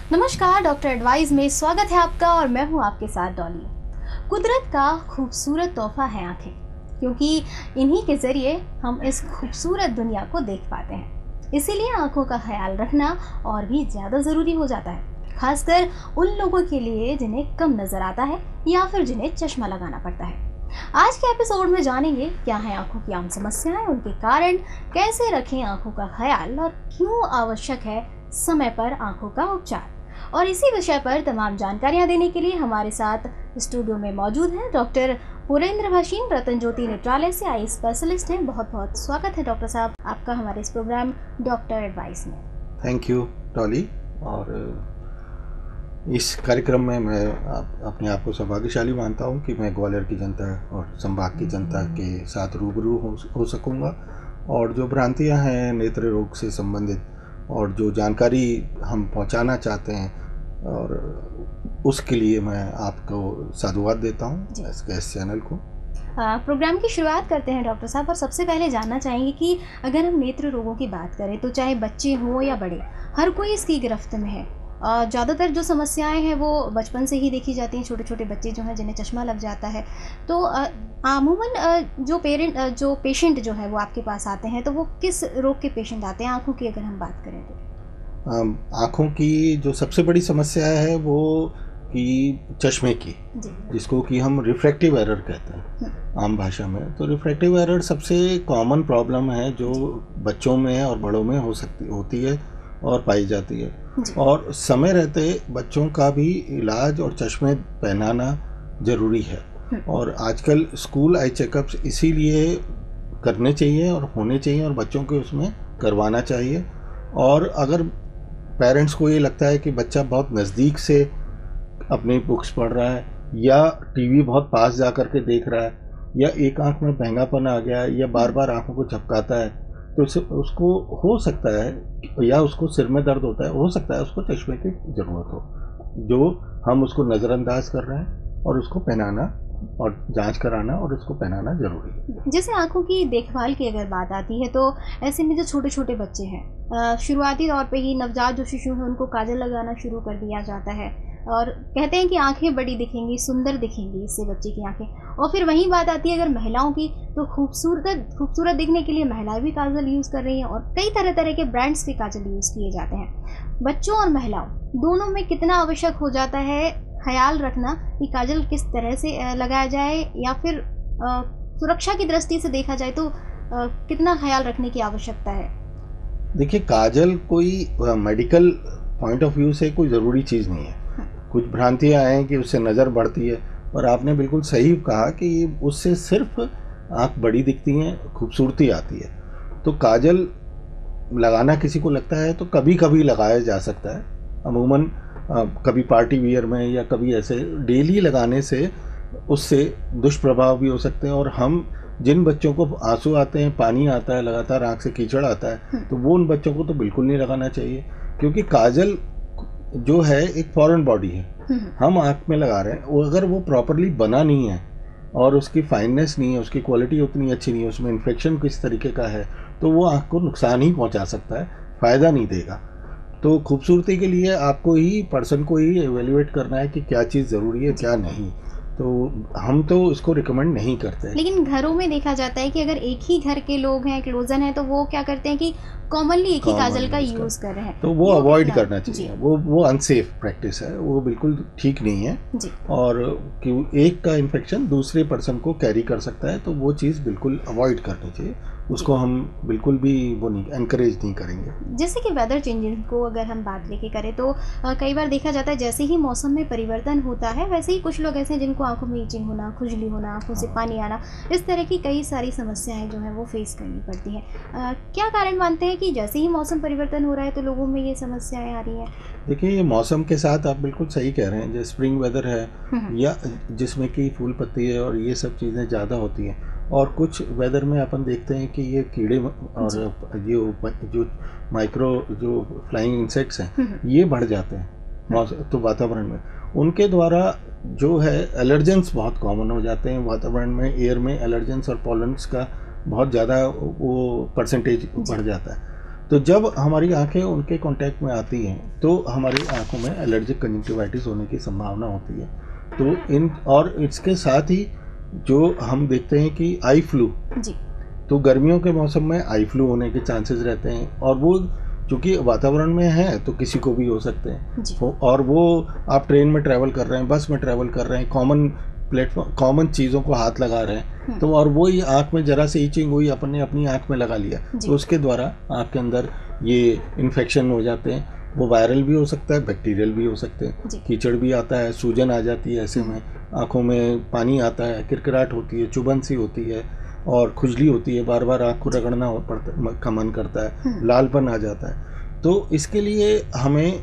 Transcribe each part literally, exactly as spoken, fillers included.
नमस्कार, doctor advice में स्वागत है आपका और मैं हूं आपके साथ डॉली। कुदरत का खूबसूरत तोहफा है आंखें, क्योंकि इन्हीं के ज़रिए हम इस खूबसूरत दुनिया को देख पाते हैं। इसीलिए आंखों का ख्याल रखना और भी ज़्यादा ज़रूरी हो जाता है, खासकर उन लोगों के लिए जिन्हें कम नज़र आता है या फिर जिन्हें चश्मा लगाना पड़ता है। आज के एपिसोड में जानेंगे क्या है आंखों की आम समस्याएं, उनके कारण, कैसे रखें आंखों का ख्याल और क्यों आवश्यक है समय पर आंखों का उपचार। और इसी विषय पर तमाम जानकारियां देने के लिए हमारे साथ स्टूडियो में मौजूद हैं डॉक्टर पुरेंद्र भसीन, रतन ज्योति नेत्रालय से आई स्पेशलिस्ट हैं। बहुत बहुत स्वागत है डॉक्टर साहब आपका हमारे इस प्रोग्राम डॉक्टर एडवाइस में। Thank you Dolly. और इस कार्यक्रम में मैं आप, अपने आप को सौभाग्यशाली मानता हूं कि मैं ग्वालियर की जनता और संभाग की जनता के साथ रूबरू हो, हो सकूंगा और जो भ्रांतियां हैं नेत्र रोग से संबंधित और जो जानकारी हम पहुंचाना चाहते हैं और उसके लिए मैं आपको साधुवाद देता हूं इस चैनल को। प्रोग्राम की शुरुआत करते हैं डॉक्टर साहब, और सबसे पहले जानना चाहेंगे कि अगर हम नेत्र रोगों की बात करें तो चाहे बच्चे हों या बड़े, हर कोई इसकी गिरफ्त में है। ज़्यादातर जो समस्याएं हैं वो बचपन से ही देखी जाती हैं। छोटे छोटे बच्चे जो हैं जिन्हें चश्मा लग जाता है, तो अमूमन जो पेरेंट जो पेशेंट जो है वो आपके पास आते हैं, तो वो किस रोग के पेशेंट आते हैं आँखों की अगर हम बात करें तो? आँखों की जो सबसे बड़ी समस्या है वो कि चश्मे की, जिसको कि हम रिफ्रैक्टिव एरर कहते हैं आम भाषा में। तो रिफ्रैक्टिव एरर सबसे कॉमन प्रॉब्लम है जो बच्चों में और बड़ों में हो सकती होती है और पाई जाती है। और समय रहते बच्चों का भी इलाज और चश्मे पहनाना ज़रूरी है। और आजकल स्कूल आई चेकअप्स इसीलिए करने चाहिए और होने चाहिए और बच्चों को उसमें करवाना चाहिए। और अगर पेरेंट्स को ये लगता है कि बच्चा बहुत नज़दीक से अपनी बुक्स पढ़ रहा है या टीवी बहुत पास जा कर के देख रहा है या एक आंख में बहंगापन आ गया है या बार बार आंखों को झपकाता है, तो उसको हो सकता है या उसको सिर में दर्द होता है, हो सकता है उसको चश्मे की ज़रूरत हो, जो हम उसको नज़रअंदाज कर रहे हैं और उसको पहनाना और जांच कराना और उसको पहनाना ज़रूरी है। जैसे आंखों की देखभाल की अगर बात आती है तो ऐसे में जो छोटे छोटे बच्चे हैं, शुरुआती तौर पे ही नवजात जो शिशु हैं उनको काजल लगाना शुरू कर दिया जाता है और कहते हैं कि आंखें बड़ी दिखेंगी, सुंदर दिखेंगी इससे बच्चे की आंखें। और फिर वहीं बात आती है अगर महिलाओं की, तो खूबसूरत खूबसूरत दिखने के लिए महिलाएं भी काजल यूज़ कर रही हैं और कई तरह तरह के ब्रांड्स के काजल यूज़ किए जाते हैं। बच्चों और महिलाओं दोनों में कितना आवश्यक हो जाता है ख्याल रखना कि काजल किस तरह से लगाया जाए, या फिर आ, सुरक्षा की दृष्टि से देखा जाए तो आ, कितना ख्याल रखने की आवश्यकता है? देखिए, काजल कोई मेडिकल पॉइंट ऑफ व्यू से कोई ज़रूरी चीज़ नहीं है। कुछ भ्रांतियाँ हैं कि उससे नज़र बढ़ती है, और आपने बिल्कुल सही कहा कि उससे सिर्फ आँख बड़ी दिखती हैं, खूबसूरती आती है। तो काजल लगाना किसी को लगता है तो कभी कभी लगाया जा सकता है, अमूमन कभी पार्टी वियर में या कभी ऐसे। डेली लगाने से उससे दुष्प्रभाव भी हो सकते हैं। और हम जिन बच्चों को आंसू आते हैं, पानी आता है, लगातार आँख से कीचड़ आता है, तो वो उन बच्चों को तो बिल्कुल नहीं लगाना चाहिए, क्योंकि काजल जो है एक फॉरेन बॉडी है, हम आँख में लगा रहे हैं। वो अगर वो प्रॉपरली बना नहीं है और उसकी फाइननेस नहीं है, उसकी क्वालिटी उतनी अच्छी नहीं है, उसमें इन्फेक्शन किस तरीके का है, तो वो आँख को नुकसान ही पहुंचा सकता है, फ़ायदा नहीं देगा। तो खूबसूरती के लिए आपको ही, पर्सन को ही एवेल्युएट करना है कि क्या चीज़ ज़रूरी है क्या नहीं। तो हम तो इसको रिकमेंड नहीं करते। लेकिन घरों में देखा जाता है कि अगर एक ही घर के लोग हैं, क्लोजन है, तो वो क्या करते हैं कि कॉमनली एक ही काजल का यूज़ कर रहे हैं, तो वो अवॉइड करना चाहिए। वो वो अनसेफ प्रैक्टिस है, वो बिल्कुल ठीक नहीं है जी। और कि एक का इन्फेक्शन दूसरे पर्सन को कैरी कर सकता है, तो वो चीज़ बिल्कुल अवॉइड करनी चाहिए। उसको हम बिल्कुल भी वो नहीं एनकरेज नहीं करेंगे। जैसे कि वेदर चेंजेस को अगर हम बात लेके करें तो आ, कई बार देखा जाता है जैसे ही मौसम में परिवर्तन होता है, वैसे ही कुछ लोग ऐसे हैं जिनको आंखों में ईचिंग होना, खुजली होना, आंखों से पानी आना, इस तरह की कई सारी समस्याएं जो हैं वो फेस करनी पड़ती हैं। क्या कारण मानते हैं कि जैसे ही मौसम परिवर्तन हो रहा है तो लोगों में ये समस्याएं आ रही हैं? देखिए, ये मौसम के साथ आप बिल्कुल सही कह रहे हैं। जो स्प्रिंग वेदर है या जिसमें कि फूल पत्ती है और ये सब चीज़ें ज़्यादा होती हैं, और कुछ वेदर में अपन देखते हैं कि ये कीड़े और ये जो माइक्रो जो फ्लाइंग इंसेक्ट्स हैं ये बढ़ जाते हैं तो वातावरण में, उनके द्वारा जो है एलर्जेंस बहुत कॉमन हो जाते हैं वातावरण में। एयर में एलर्जेंस और पॉलन्स का बहुत ज़्यादा वो परसेंटेज बढ़ जाता है। तो जब हमारी आंखें उनके कांटेक्ट में आती हैं तो हमारी आंखों में एलर्जिक कंजक्टिवाइटिस होने की संभावना होती है। तो इन और इसके साथ ही जो हम देखते हैं कि आई फ्लू जी। तो गर्मियों के मौसम में आई फ्लू होने के चांसेस रहते हैं, और वो चूँकि वातावरण में है तो किसी को भी हो सकते हैं जी। और वो आप ट्रेन में ट्रैवल कर रहे हैं, बस में ट्रैवल कर रहे हैं, कॉमन प्लेटफॉर्म कॉमन चीज़ों को हाथ लगा रहे हैं, तो और वही आँख में जरा से ईचिंग हुई, अपने अपनी आँख में लगा लिया, तो उसके द्वारा आँख के अंदर ये इन्फेक्शन हो जाते हैं। वो वायरल भी हो सकता है, बैक्टीरियल भी हो सकते हैं, कीचड़ भी आता है, सूजन आ जाती है, ऐसे में आँखों में पानी आता है, किरकिराहट होती है, चुभन सी होती है और खुजली होती है, बार बार आँख को रगड़ना पड़ता का मन करता है, लालपन आ जाता है। तो इसके लिए हमें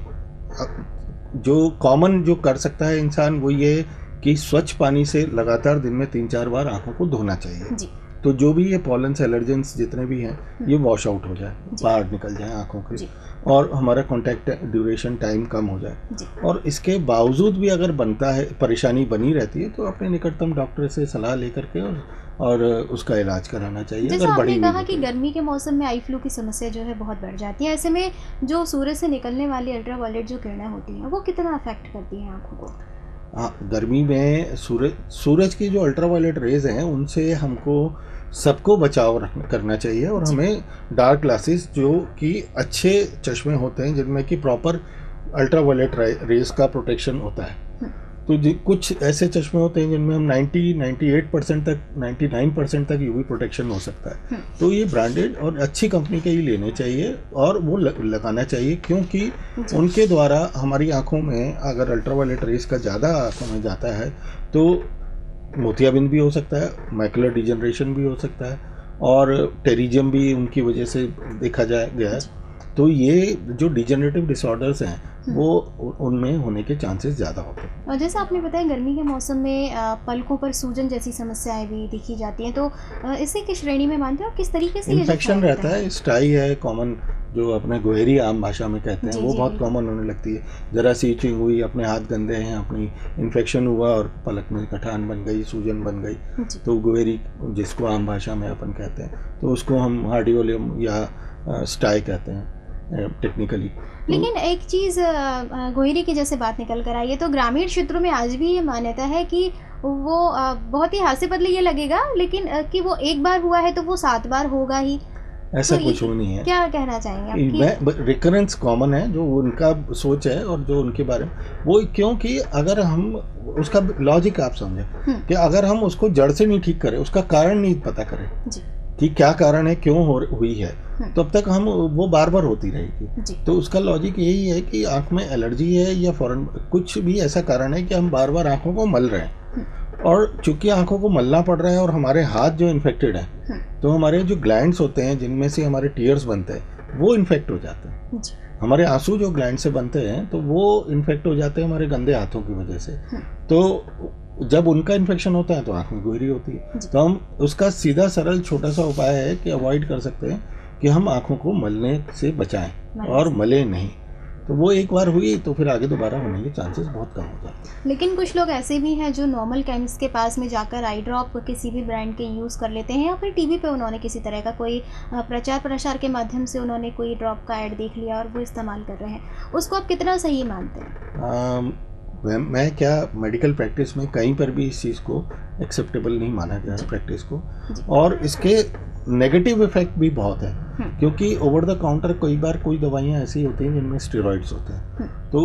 जो कॉमन जो कर सकता है इंसान वो ये कि स्वच्छ पानी से लगातार दिन में तीन चार बार आँखों को धोना चाहिए जी। तो जो भी ये पॉलन्स एलर्जेंस जितने भी हैं ये वॉश आउट हो जाए, बाहर निकल जाए आँखों के, और हमारा कॉन्टैक्ट ड्यूरेशन टाइम कम हो जाए। और इसके बावजूद भी अगर बनता है, परेशानी बनी रहती है, तो अपने निकटतम डॉक्टर से सलाह लेकर के और और उसका इलाज कराना चाहिए। जैसा अगर आपने कहा कि गर्मी के मौसम में आई फ्लू की समस्या जो है बहुत बढ़ जाती है, ऐसे में जो सूरज से निकलने वाली अल्ट्रावायलेट जो किरणें होती हैं वो कितना अफेक्ट करती हैं आँखों को? हाँ, गर्मी में सूरज सूरज की जो अल्ट्रावायलेट रेज हैं उनसे हमको सबको बचाव रखना करना चाहिए, और हमें डार्क ग्लासेस जो कि अच्छे चश्मे होते हैं जिनमें कि प्रॉपर अल्ट्रावायलेट रेज का प्रोटेक्शन होता है, तो कुछ ऐसे चश्मे होते हैं जिनमें हम नब्बे अट्ठानवे परसेंट तक निन्यानवे परसेंट तक यूवी प्रोटेक्शन हो सकता है। तो ये ब्रांडेड और अच्छी कंपनी के ही लेने चाहिए और वो लगाना चाहिए, क्योंकि उनके द्वारा हमारी आंखों में अगर अल्ट्रावायलेट रेज का ज़्यादा आंखों में जाता है तो मोतियाबिंद भी हो सकता है, मैकुलर डिजनरेशन भी हो सकता है, और टेरिजियम भी उनकी वजह से देखा जाए गया है। तो ये जो डिजेनरेटिव डिसऑर्डर्स हैं वो उनमें होने के चांसेस ज़्यादा होते हैं। और जैसा आपने बताया गर्मी के मौसम में पलकों पर सूजन जैसी समस्याएं भी दिखी जाती हैं, तो इसे किस श्रेणी में मानते हैं और किस तरीके से इन्फेक्शन रहता है? स्टाई है कॉमन, जो अपने गोहेरी आम भाषा में कहते हैं, वो बहुत कॉमन होने लगती है। ज़रा सी इचिंग हुई, अपने हाथ गंदे हैं, अपनी इन्फेक्शन हुआ और पलक में गठान बन गई, सूजन बन गई, तो गोहेरी जिसको आम भाषा में अपन कहते हैं, तो उसको हम हार्डियोलियम या स्टाई कहते हैं टेक्निकली। लेकिन एक चीज़ गोहेरी की जैसे बात निकल कर आई है, तो ग्रामीण क्षेत्रों में आज भी ये मान्यता है कि वो बहुत ही हास्य बदले ये लगेगा, लेकिन कि वो एक बार हुआ है तो वो सात बार होगा ही, ऐसा तो कुछ नहीं है। क्या कहना चाहेंगे आप? रिकरेंस कॉमन है जो उनका सोच है और जो उनके बारे में वो, क्योंकि अगर हम उसका लॉजिक आप समझे कि अगर हम उसको जड़ से नहीं ठीक करें, उसका कारण नहीं पता करें कि क्या कारण है, क्यों हो हुई है, तब तो तक हम वो बार बार होती रहेगी। तो उसका लॉजिक यही है कि आंख में एलर्जी है या फॉरेन कुछ भी ऐसा कारण है कि हम बार बार आंखों को मल रहे हैं, और चूंकि आंखों को मलना पड़ रहा है और हमारे हाथ जो इन्फेक्टेड है, तो हमारे जो ग्लैंड्स होते हैं जिनमें से हमारे टीयर्स बनते हैं वो इन्फेक्ट हो जाते हैं। हमारे आंसू जो ग्लैंड से बनते हैं तो वो इन्फेक्ट हो जाते हैं हमारे गंदे हाथों की वजह से। तो जब उनका इन्फेक्शन होता है तो आँख में गोहरी होती है। तो हम उसका सीधा सरल छोटा सा उपाय है कि अवॉइड कर सकते हैं कि हम आँखों को मलने से बचाएं और मले नहीं। तो वो एक बार हुई तो फिर आगे दोबारा होने के चांसेस बहुत कम हो जाते हैं। लेकिन कुछ लोग ऐसे भी हैं जो नॉर्मल केमिस्ट के पास में जाकर आई ड्रॉप किसी भी ब्रांड के यूज़ कर लेते हैं, या फिर टीवी पे उन्होंने किसी तरह का कोई प्रचार प्रसार के माध्यम से उन्होंने कोई ड्रॉप का ऐड देख लिया और वो इस्तेमाल कर रहे हैं, उसको आप कितना सही मानते हैं? आ, मैं, मैं क्या मेडिकल प्रैक्टिस में कहीं पर भी इस चीज़ को एक्सेप्टेबल नहीं माना गया है प्रैक्टिस को, और इसके नेगेटिव इफेक्ट भी बहुत है, क्योंकि ओवर द काउंटर कई बार कोई दवाइयाँ ऐसी होती हैं जिनमें स्टेरॉइड्स होते हैं, तो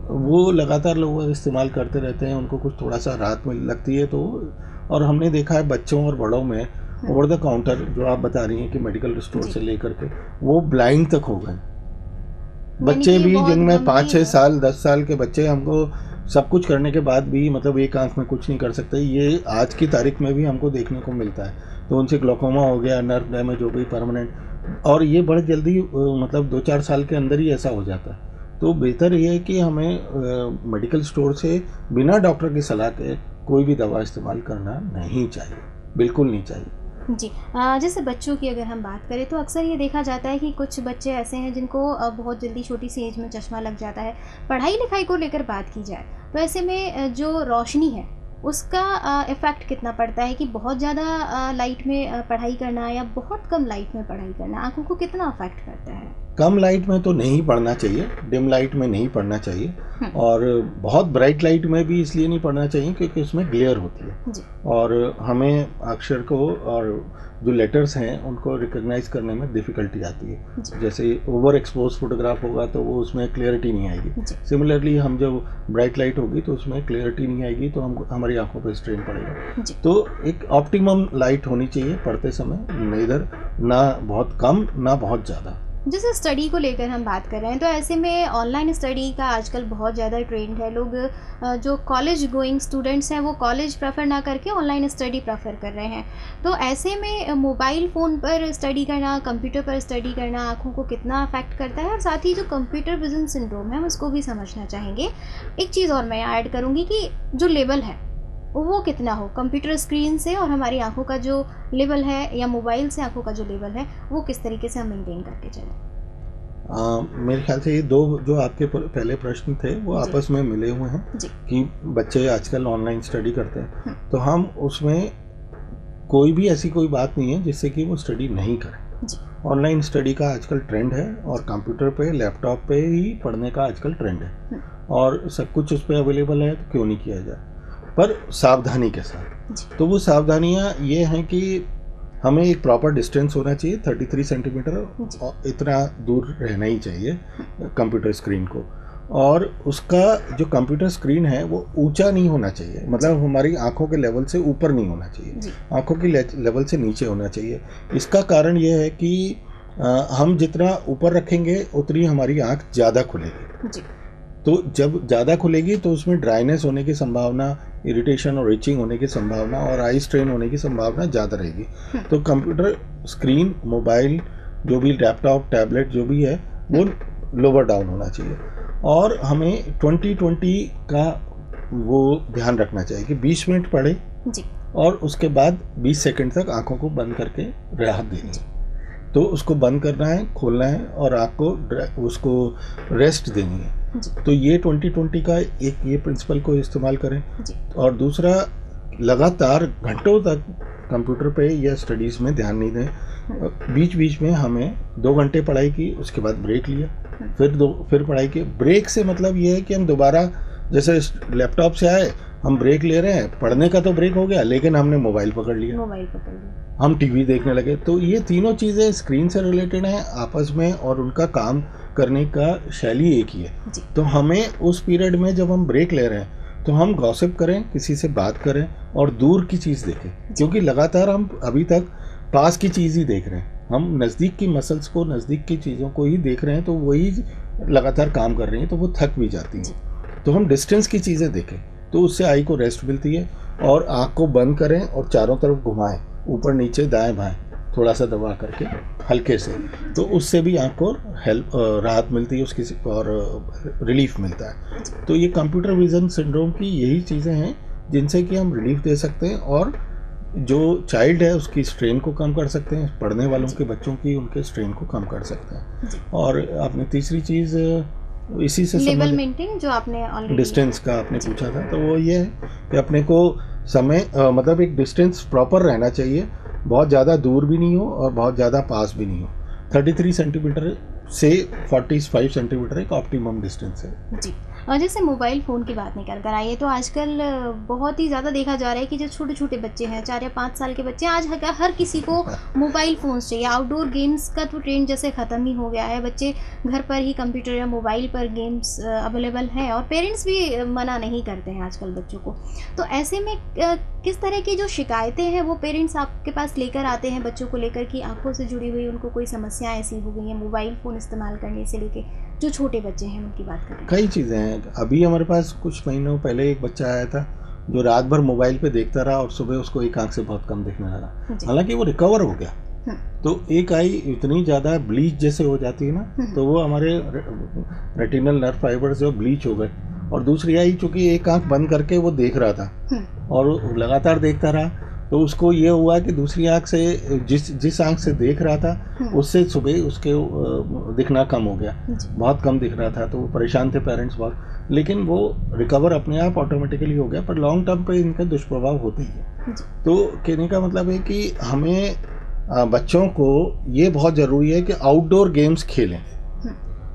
वो लगातार लोग इस्तेमाल करते रहते हैं, उनको कुछ थोड़ा सा राहत मिल लगती है। तो और हमने देखा है बच्चों और बड़ों में ओवर द काउंटर जो आप बता रही हैं कि मेडिकल स्टोर से लेकर के वो ब्लाइंड तक हो गए बच्चे भी, जिनमें पाँच छः साल दस साल के बच्चे हमको सब कुछ करने के बाद भी मतलब एक आंख में कुछ नहीं कर सकते, ये आज की तारीख में भी हमको देखने को मिलता है। तो उनसे ग्लोकोमा हो गया, नर्व डैमेज हो गई परमानेंट, और ये बड़े जल्दी मतलब दो चार साल के अंदर ही ऐसा हो जाता है। तो बेहतर ये है कि हमें आ, मेडिकल स्टोर से बिना डॉक्टर की सलाह के कोई भी दवा इस्तेमाल करना नहीं चाहिए, बिल्कुल नहीं चाहिए जी। जैसे बच्चों की अगर हम बात करें तो अक्सर ये देखा जाता है कि कुछ बच्चे ऐसे हैं जिनको बहुत जल्दी छोटी सी एज में चश्मा लग जाता है। पढ़ाई लिखाई को लेकर बात की जाए तो ऐसे में जो रोशनी है उसका इफ़ेक्ट कितना पड़ता है, कि बहुत ज़्यादा लाइट में पढ़ाई करना या बहुत कम लाइट में पढ़ाई करना आंखों को कितना अफेक्ट करता है? कम लाइट में तो नहीं पढ़ना चाहिए, डिम लाइट में नहीं पढ़ना चाहिए, और बहुत ब्राइट लाइट में भी इसलिए नहीं पढ़ना चाहिए क्योंकि उसमें ग्लेयर होती है जी। और हमें अक्षर को और जो लेटर्स हैं उनको रिकॉग्नाइज करने में डिफ़िकल्टी आती है। जैसे ओवर एक्सपोज फोटोग्राफ होगा तो वो उसमें क्लियरिटी नहीं आएगी। सिमिलरली हम जब ब्राइट लाइट होगी तो उसमें क्लियरिटी नहीं आएगी, तो हम हमारी आंखों पर स्ट्रेन पड़ेगा। तो एक ऑप्टिमम लाइट होनी चाहिए पढ़ते समय, इधर ना बहुत कम ना बहुत ज़्यादा। जैसे स्टडी को लेकर हम बात कर रहे हैं, तो ऐसे में ऑनलाइन स्टडी का आजकल बहुत ज़्यादा ट्रेंड है। लोग जो कॉलेज गोइंग स्टूडेंट्स हैं वो कॉलेज प्रेफर ना करके ऑनलाइन स्टडी प्रेफर कर रहे हैं। तो ऐसे में मोबाइल फ़ोन पर स्टडी करना, कंप्यूटर पर स्टडी करना आँखों को कितना अफेक्ट करता है, और साथ ही जो कंप्यूटर विजन सिंड्रोम है हम उसको भी समझना चाहेंगे। एक चीज़ और मैं ऐड करूँगी कि जो लेवल है वो कितना हो कंप्यूटर स्क्रीन से, और हमारी आंखों का जो लेवल है या मोबाइल से आंखों का जो लेवल है वो किस तरीके से हम मेंटेन करके चलें। मेरे ख्याल से ये दो जो आपके पहले प्रश्न थे वो आपस में मिले हुए हैं कि बच्चे आजकल ऑनलाइन स्टडी करते हैं, तो हम उसमें कोई भी ऐसी कोई बात नहीं है जिससे कि वो स्टडी नहीं करें। ऑनलाइन स्टडी का आजकल ट्रेंड है और कंप्यूटर पे लैपटॉप पे ही पढ़ने का आजकल ट्रेंड है और सब कुछ उस पर अवेलेबल है, तो क्यों नहीं किया जाए, पर सावधानी के साथ। तो वो सावधानियाँ ये हैं कि हमें एक प्रॉपर डिस्टेंस होना चाहिए, तैंतीस सेंटीमीटर इतना दूर रहना ही चाहिए कंप्यूटर स्क्रीन को, और उसका जो कंप्यूटर स्क्रीन है वो ऊंचा नहीं होना चाहिए, मतलब हमारी आंखों के लेवल से ऊपर नहीं होना चाहिए, आंखों की लेवल से नीचे होना चाहिए। इसका कारण ये है कि आ, हम जितना ऊपर रखेंगे उतनी हमारी आंख ज़्यादा खुलेगी। तो जब ज़्यादा खुलेगी तो उसमें ड्राइनेस होने की संभावना, इरिटेशन और इचिंग होने की संभावना और आई स्ट्रेन होने की संभावना ज़्यादा रहेगी। तो कंप्यूटर स्क्रीन, मोबाइल, जो भी लैपटॉप, टैबलेट जो भी है वो लोअर डाउन होना चाहिए, और हमें ट्वेंटी ट्वेंटी का वो ध्यान रखना चाहिए कि बीस मिनट पढ़े और उसके बाद बीस सेकंड तक आंखों को बंद करके राहत देनी है। तो उसको बंद करना है, खोलना है और आँख को उसको रेस्ट देनी है। तो ये ट्वेंटी ट्वेंटी का एक ये प्रिंसिपल को इस्तेमाल करें। और दूसरा, लगातार घंटों तक कंप्यूटर पे या स्टडीज़ में ध्यान नहीं दें। बीच बीच में हमें दो घंटे पढ़ाई की, उसके बाद ब्रेक लिया, फिर दो फिर पढ़ाई की। ब्रेक से मतलब ये है कि हम दोबारा जैसे लैपटॉप से आए, हम ब्रेक ले रहे हैं, पढ़ने का तो ब्रेक हो गया लेकिन हमने मोबाइल पकड़ लिया मोबाइल पकड़ लिया हम टीवी देखने लगे। तो ये तीनों चीज़ें स्क्रीन से रिलेटेड हैं आपस में, और उनका काम करने का शैली एक ही है। तो हमें उस पीरियड में जब हम ब्रेक ले रहे हैं तो हम गॉसिप करें, किसी से बात करें और दूर की चीज़ देखें, क्योंकि लगातार हम अभी तक पास की चीज़ ही देख रहे हैं। हम नज़दीक की मसल्स को, नज़दीक की चीज़ों को ही देख रहे हैं, तो वही लगातार काम कर रही हैं, तो वो थक भी जाती हैं। तो हम डिस्टेंस की चीज़ें देखें, तो उससे आई को रेस्ट मिलती है। और आँख को बंद करें और चारों तरफ घुमाएं, ऊपर नीचे दाएं बाएं थोड़ा सा दबा करके हल्के से, तो उससे भी आँख को हेल्प राहत मिलती है उसकी, और रिलीफ मिलता है। तो ये कंप्यूटर विजन सिंड्रोम की यही चीज़ें हैं जिनसे कि हम रिलीफ दे सकते हैं, और जो चाइल्ड है उसकी स्ट्रेन को कम कर सकते हैं, पढ़ने वालों के बच्चों की उनके स्ट्रेन को कम कर सकते हैं। और आपने तीसरी चीज़ इसी से लेवल मेंटेन जो आपने ऑलरेडी डिस्टेंस का आपने पूछा था, तो वो ये है कि अपने को समय आ, मतलब एक डिस्टेंस प्रॉपर रहना चाहिए, बहुत ज़्यादा दूर भी नहीं हो और बहुत ज़्यादा पास भी नहीं हो। तैंतीस सेंटीमीटर से पैंतालीस सेंटीमीटर एक ऑप्टिमम डिस्टेंस है जी। और जैसे मोबाइल फ़ोन की बात निकल कर आई है, तो आजकल बहुत ही ज़्यादा देखा जा रहा है कि जो छोटे छोटे बच्चे हैं, चार या पाँच साल के बच्चे, आज हर किसी को मोबाइल फ़ोन्स चाहिए। आउटडोर गेम्स का तो ट्रेंड जैसे ख़त्म ही हो गया है, बच्चे घर पर ही कंप्यूटर या मोबाइल पर गेम्स अवेलेबल हैं, और पेरेंट्स भी मना नहीं करते हैं आजकल बच्चों को। तो ऐसे में किस तरह की जो शिकायतें हैं वो पेरेंट्स आपके पास लेकर आते हैं बच्चों को लेकर, कि आंखों से जुड़ी हुई उनको कोई समस्या ऐसी हो गई है मोबाइल फ़ोन इस्तेमाल करने से लेके, जो छोटे बच्चे हैं उनकी बात करें? कई चीज़ें हैं। अभी हमारे पास कुछ महीनों पहले एक बच्चा आया था जो रात भर मोबाइल पे देखता रहा और सुबह उसको एक आंख से बहुत कम दिखने लगा, हालांकि वो रिकवर हो गया। तो एक आई इतनी ज़्यादा ब्लीच जैसे हो जाती है ना, तो वो हमारे रेटिनल नर्व फाइबर्स जो ब्लीच हो गए, और दूसरी आई चूँकि एक आंख बंद करके वो देख रहा था और लगातार देखता रहा, तो उसको ये हुआ कि दूसरी आंख से जिस जिस आंख से देख रहा था उससे सुबह उसके दिखना कम हो गया, बहुत कम दिख रहा था। तो परेशान थे पेरेंट्स बहुत, लेकिन वो रिकवर अपने आप ऑटोमेटिकली हो गया, पर लॉन्ग टर्म पे इनका दुष्प्रभाव होते ही है। तो कहने का मतलब है कि हमें बच्चों को ये बहुत ज़रूरी है कि आउटडोर गेम्स खेलें,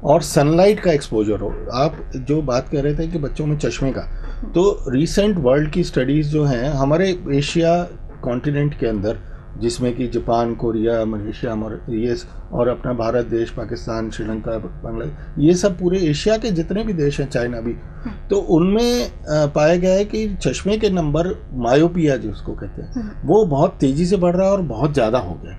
और सनलाइट का एक्सपोजर हो। आप जो बात कर रहे थे कि बच्चों में चश्मे का, तो रिसेंट वर्ल्ड की स्टडीज़ जो हैं हमारे एशिया कॉन्टिनेंट के अंदर, जिसमें कि जापान, कोरिया, मलेशिया और ये और अपना भारत देश, पाकिस्तान, श्रीलंका, बांग्लादेश, ये सब पूरे एशिया के जितने भी देश हैं, चाइना भी, तो उनमें पाया गया है कि चश्मे के नंबर, मायोपिया जिसको कहते हैं, वो बहुत तेज़ी से बढ़ रहा है और बहुत ज़्यादा हो गया।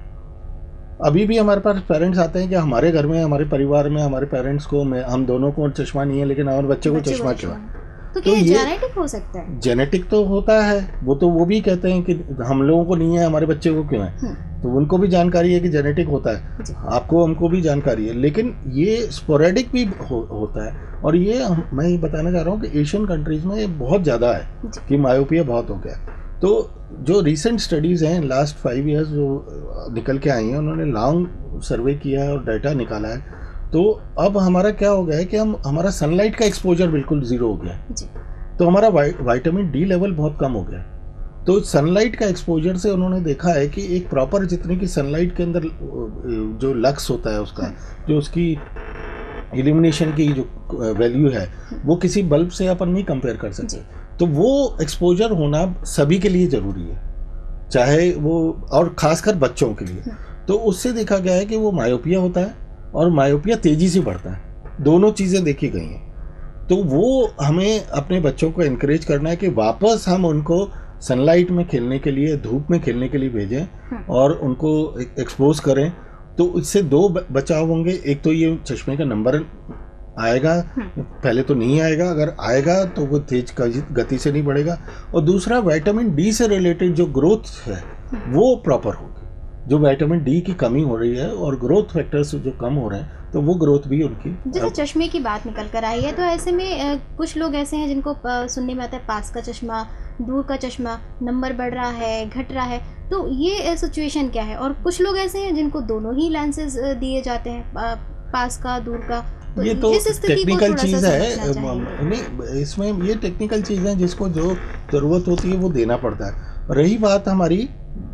अभी भी हमारे पास पेरेंट्स आते हैं कि हमारे घर में, हमारे परिवार में, हमारे पेरेंट्स को, मैं हम दोनों को चश्मा नहीं है लेकिन हमारे बच्चे को चश्मा क्यों है? तो क्या तो जेनेटिक हो सकता है? जेनेटिक तो होता है, वो तो वो भी कहते हैं कि हम लोगों को नहीं है, हमारे बच्चे को क्यों है, तो उनको भी जानकारी है कि जेनेटिक होता है, आपको हमको भी जानकारी है, लेकिन ये स्पोरेडिक भी हो, होता है। और ये हम, मैं ये बताना चाह रहा हूँ कि एशियन कंट्रीज़ में ये बहुत ज़्यादा है कि मायोपिया बहुत हो गया। तो जो रिसेंट स्टडीज़ हैं लास्ट फाइव ईयर्स जो निकल के आई हैं, उन्होंने लॉन्ग सर्वे किया है और डाटा निकाला है, तो अब हमारा क्या हो गया है कि हम हमारा सनलाइट का एक्सपोजर बिल्कुल ज़ीरो हो गया, तो हमारा विटामिन डी लेवल बहुत कम हो गया। तो सनलाइट का एक्सपोजर से उन्होंने देखा है कि एक प्रॉपर जितनी की सनलाइट के अंदर जो लक्स होता है उसका, जो उसकी इल्यूमिनेशन की जो वैल्यू है, वो किसी बल्ब से अपन नहीं कंपेयर कर सकते। तो वो एक्सपोजर होना सभी के लिए ज़रूरी है, चाहे वो, और ख़ासकर बच्चों के लिए। तो उससे देखा गया है कि वो मायोपिया होता है और मायोपिया तेज़ी से बढ़ता है, दोनों चीज़ें देखी गई हैं। तो वो हमें अपने बच्चों को इनकरेज करना है कि वापस हम उनको सनलाइट में खेलने के लिए, धूप में खेलने के लिए भेजें और उनको एक्सपोज करें। तो इससे दो बचाव होंगे, एक तो ये चश्मे का नंबर आएगा, पहले तो नहीं आएगा, अगर आएगा तो वो तेज गति से नहीं बढ़ेगा, और दूसरा विटामिन डी से रिलेटेड जो ग्रोथ है वो प्रॉपर होगी। जो विटामिन डी की कमी हो रही है और ग्रोथ फैक्टर्स जो कम हो रहे हैं, तो वो ग्रोथ भी उनकी। जैसे चश्मे की बात निकल कर आई है, तो ऐसे में कुछ लोग ऐसे हैं जिनको सुनने में आता है पास का चश्मा, दूर का चश्मा, नंबर बढ़ रहा है, घट रहा है, तो ये सिचुएशन क्या है? और कुछ लोग ऐसे हैं जिनको दोनों ही लेंसेज दिए जाते हैं, पास का, दूर का। तो ये तो टेक्निकल चीज़ है, नहीं इसमें ये टेक्निकल चीज़ है जिसको जो ज़रूरत होती है वो देना पड़ता है। रही बात हमारी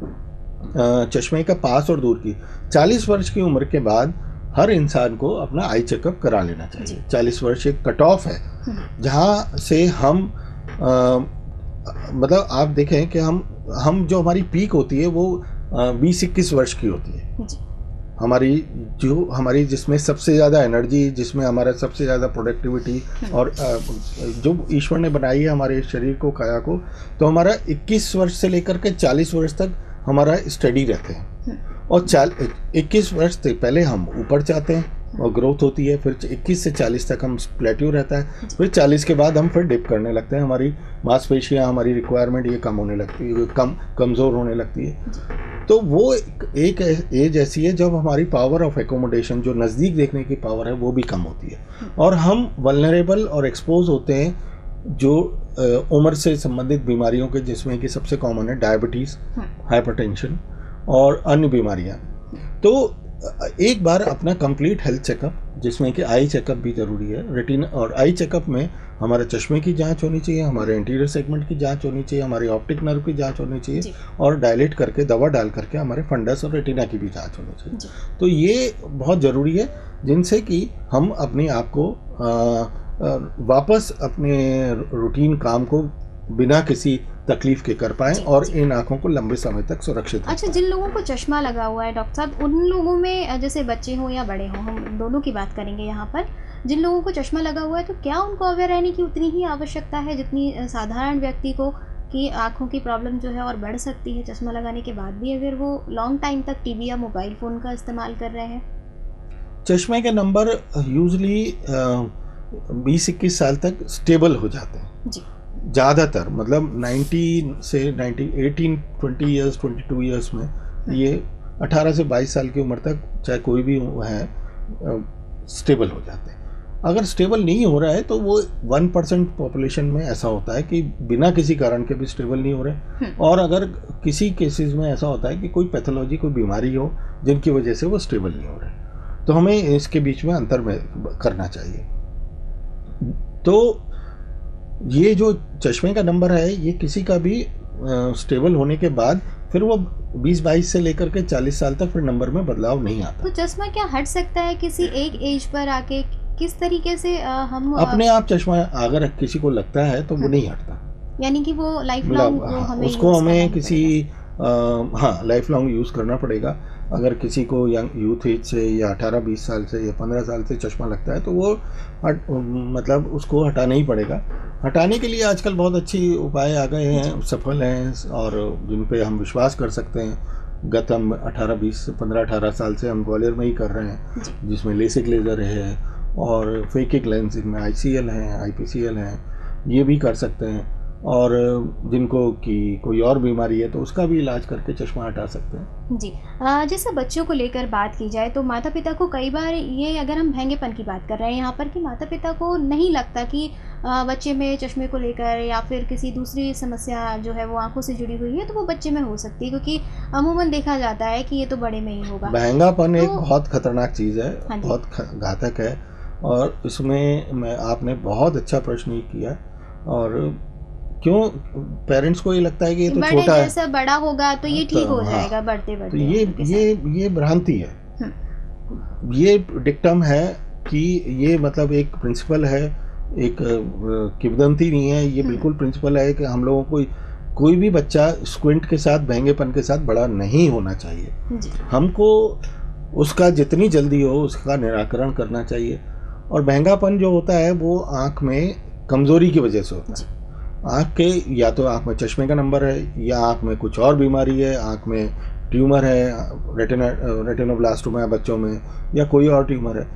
चश्मे का पास और दूर की, चालीस वर्ष की उम्र के बाद हर इंसान को अपना आई चेकअप करा लेना चाहिए। चालीस वर्ष एक कट ऑफ है जहाँ से हम आ, मतलब आप देखें कि हम हम जो हमारी पीक होती है वो बीस इक्कीस वर्ष की होती है, हमारी जो हमारी जिसमें सबसे ज़्यादा एनर्जी, जिसमें हमारा सबसे ज़्यादा प्रोडक्टिविटी, और जो ईश्वर ने बनाई है हमारे शरीर को, काया को, तो हमारा इक्कीस वर्ष से लेकर के चालीस वर्ष तक हमारा स्टडी रहते हैं। और चाल इक्कीस वर्ष से पहले हम ऊपर जाते हैं और ग्रोथ होती है, फिर इक्कीस से चालीस तक हम प्लेट्यू रहता है, फिर चालीस के बाद हम फिर डिप करने लगते हैं, हमारी मांसपेशियाँ, हमारी रिक्वायरमेंट ये कम होने लगती है, कम कमज़ोर होने लगती है। तो वो एक एज ऐसी है जब हमारी पावर ऑफ एकोमोडेशन, जो नज़दीक देखने की पावर है, वो भी कम होती है, और हम वल्नरेबल और एक्सपोज होते हैं जो उम्र से संबंधित बीमारियों के, जिसमें कि सबसे कॉमन है डायबिटीज़, हाइपरटेंशन और अन्य बीमारियां। तो एक बार अपना कंप्लीट हेल्थ चेकअप, जिसमें कि आई चेकअप भी ज़रूरी है, रेटिना, और आई चेकअप में हमारे चश्मे की जांच होनी चाहिए, हमारे एंटीरियर सेगमेंट की जांच होनी चाहिए, हमारी ऑप्टिक नर्व की जांच होनी चाहिए, और डायलेट करके दवा डाल करके हमारे फंडस और रेटिना की भी जांच होनी चाहिए। तो ये बहुत ज़रूरी है, जिनसे कि हम अपने आप को आ, वापस अपने रूटीन काम को बिना किसी तकलीफ के कर पाएं और इन आँखों को लंबे समय तक सुरक्षित। अच्छा, जिन लोगों को चश्मा लगा हुआ है डॉक्टर साहब, उन लोगों में, जैसे बच्चे हों या बड़े हों, हम दोनों की बात करेंगे यहाँ पर, जिन लोगों को चश्मा लगा हुआ है, तो क्या उनको अवेयर रहने की उतनी ही आवश्यकता है जितनी साधारण व्यक्ति को, कि आँखों की प्रॉब्लम जो है और बढ़ सकती है चश्मा लगाने के बाद भी, अगर वो लॉन्ग टाइम तक टीवी या मोबाइल फ़ोन का इस्तेमाल कर रहे हैं? चश्मे के नंबर यूजली बीस इक्कीस साल तक स्टेबल हो जाते हैं जी, ज़्यादातर, मतलब नब्बे से नब्बे, अठारह, बीस इयर्स, बाईस इयर्स में ये अठारह से बाईस साल की उम्र तक चाहे कोई भी है स्टेबल हो जाते हैं। अगर स्टेबल नहीं हो रहा है तो वो वन परसेंट पॉपुलेशन में ऐसा होता है कि बिना किसी कारण के भी स्टेबल नहीं हो रहे, और अगर किसी केसेस में ऐसा होता है कि कोई पैथोलॉजी, कोई बीमारी हो जिनकी वजह से वो स्टेबल नहीं हो रहे, तो हमें इसके बीच में अंतर में करना चाहिए। तो ये जो चश्मे का नंबर है, ये किसी का भी स्टेबल होने के बाद फिर वो बीस बाईस से लेकर के चालीस साल तक फिर नंबर में बदलाव नहीं आता। तो चश्मा क्या हट सकता है किसी एक एज पर आके, किस तरीके से अ, हम अपने आप चश्मा अगर किसी को लगता है तो वो नहीं हटता, यानी कि वो लाइफ मतलब लॉन्ग वो हाँ, हमें उसको use हमें करना ही किसी पड़ेगा। आ, हाँ लाइफ लॉन्ग यूज़ करना पड़ेगा। अगर किसी को यंग यूथ एज से या अठारह बीस साल से या पंद्रह साल से चश्मा लगता है तो वो हट, मतलब उसको हटाना ही पड़ेगा। हटाने के लिए आजकल बहुत अच्छी उपाय आ गए हैं, सफल हैं और जिन पे हम विश्वास कर सकते हैं। गत हम अठारह बीस पंद्रह अठारह साल से हम ग्वालियर में ही कर रहे हैं, जिसमें लेसिक लेज़र है और फेकिक लेंस, इनमें आई सी एल हैं, आई पी सी एल हैं, ये भी कर सकते हैं। और जिनको कि कोई और बीमारी है तो उसका भी इलाज करके चश्मा हटा सकते हैं। जी अ, जैसे बच्चों को लेकर बात की जाए तो माता पिता को कई बार ये, अगर हम महंगेपन की बात कर रहे हैं यहाँ पर, कि माता पिता को नहीं लगता कि अ, बच्चे में चश्मे को लेकर या फिर किसी दूसरी समस्या जो है वो आंखों से जुड़ी हुई है तो वो बच्चे में हो सकती है, क्योंकि अमूमन देखा जाता है कि ये तो बड़े में ही होगा। महंगापन तो एक बहुत खतरनाक चीज़ है, हाँ जी। बहुत घातक है। और इसमें मैं आपने बहुत अच्छा प्रश्न ही किया। और क्यों पेरेंट्स को ये लगता है कि ये तो बड़े छोटा है, जैसा बड़ा होगा तो ये तो ठीक हो हाँ, जाएगा बढ़ते तो बढ़ते ये उम्र के साथ। ये ये भ्रांति है, ये डिक्टम है कि ये मतलब एक प्रिंसिपल है, एक अ, किंवदंती नहीं है, ये बिल्कुल प्रिंसिपल है कि हम लोगों को कोई भी बच्चा स्क्विंट के साथ, महंगेपन के साथ बड़ा नहीं होना चाहिए। जी। हमको उसका जितनी जल्दी हो उसका निराकरण करना चाहिए। और महंगापन जो होता है वो आँख में कमज़ोरी की वजह से होता है। आँख के या तो आँख में चश्मे का नंबर है, या आँख में कुछ और बीमारी है, आँख में ट्यूमर है, रेटिना रेटिनोब्लास्टोमा है बच्चों में, या कोई और ट्यूमर है,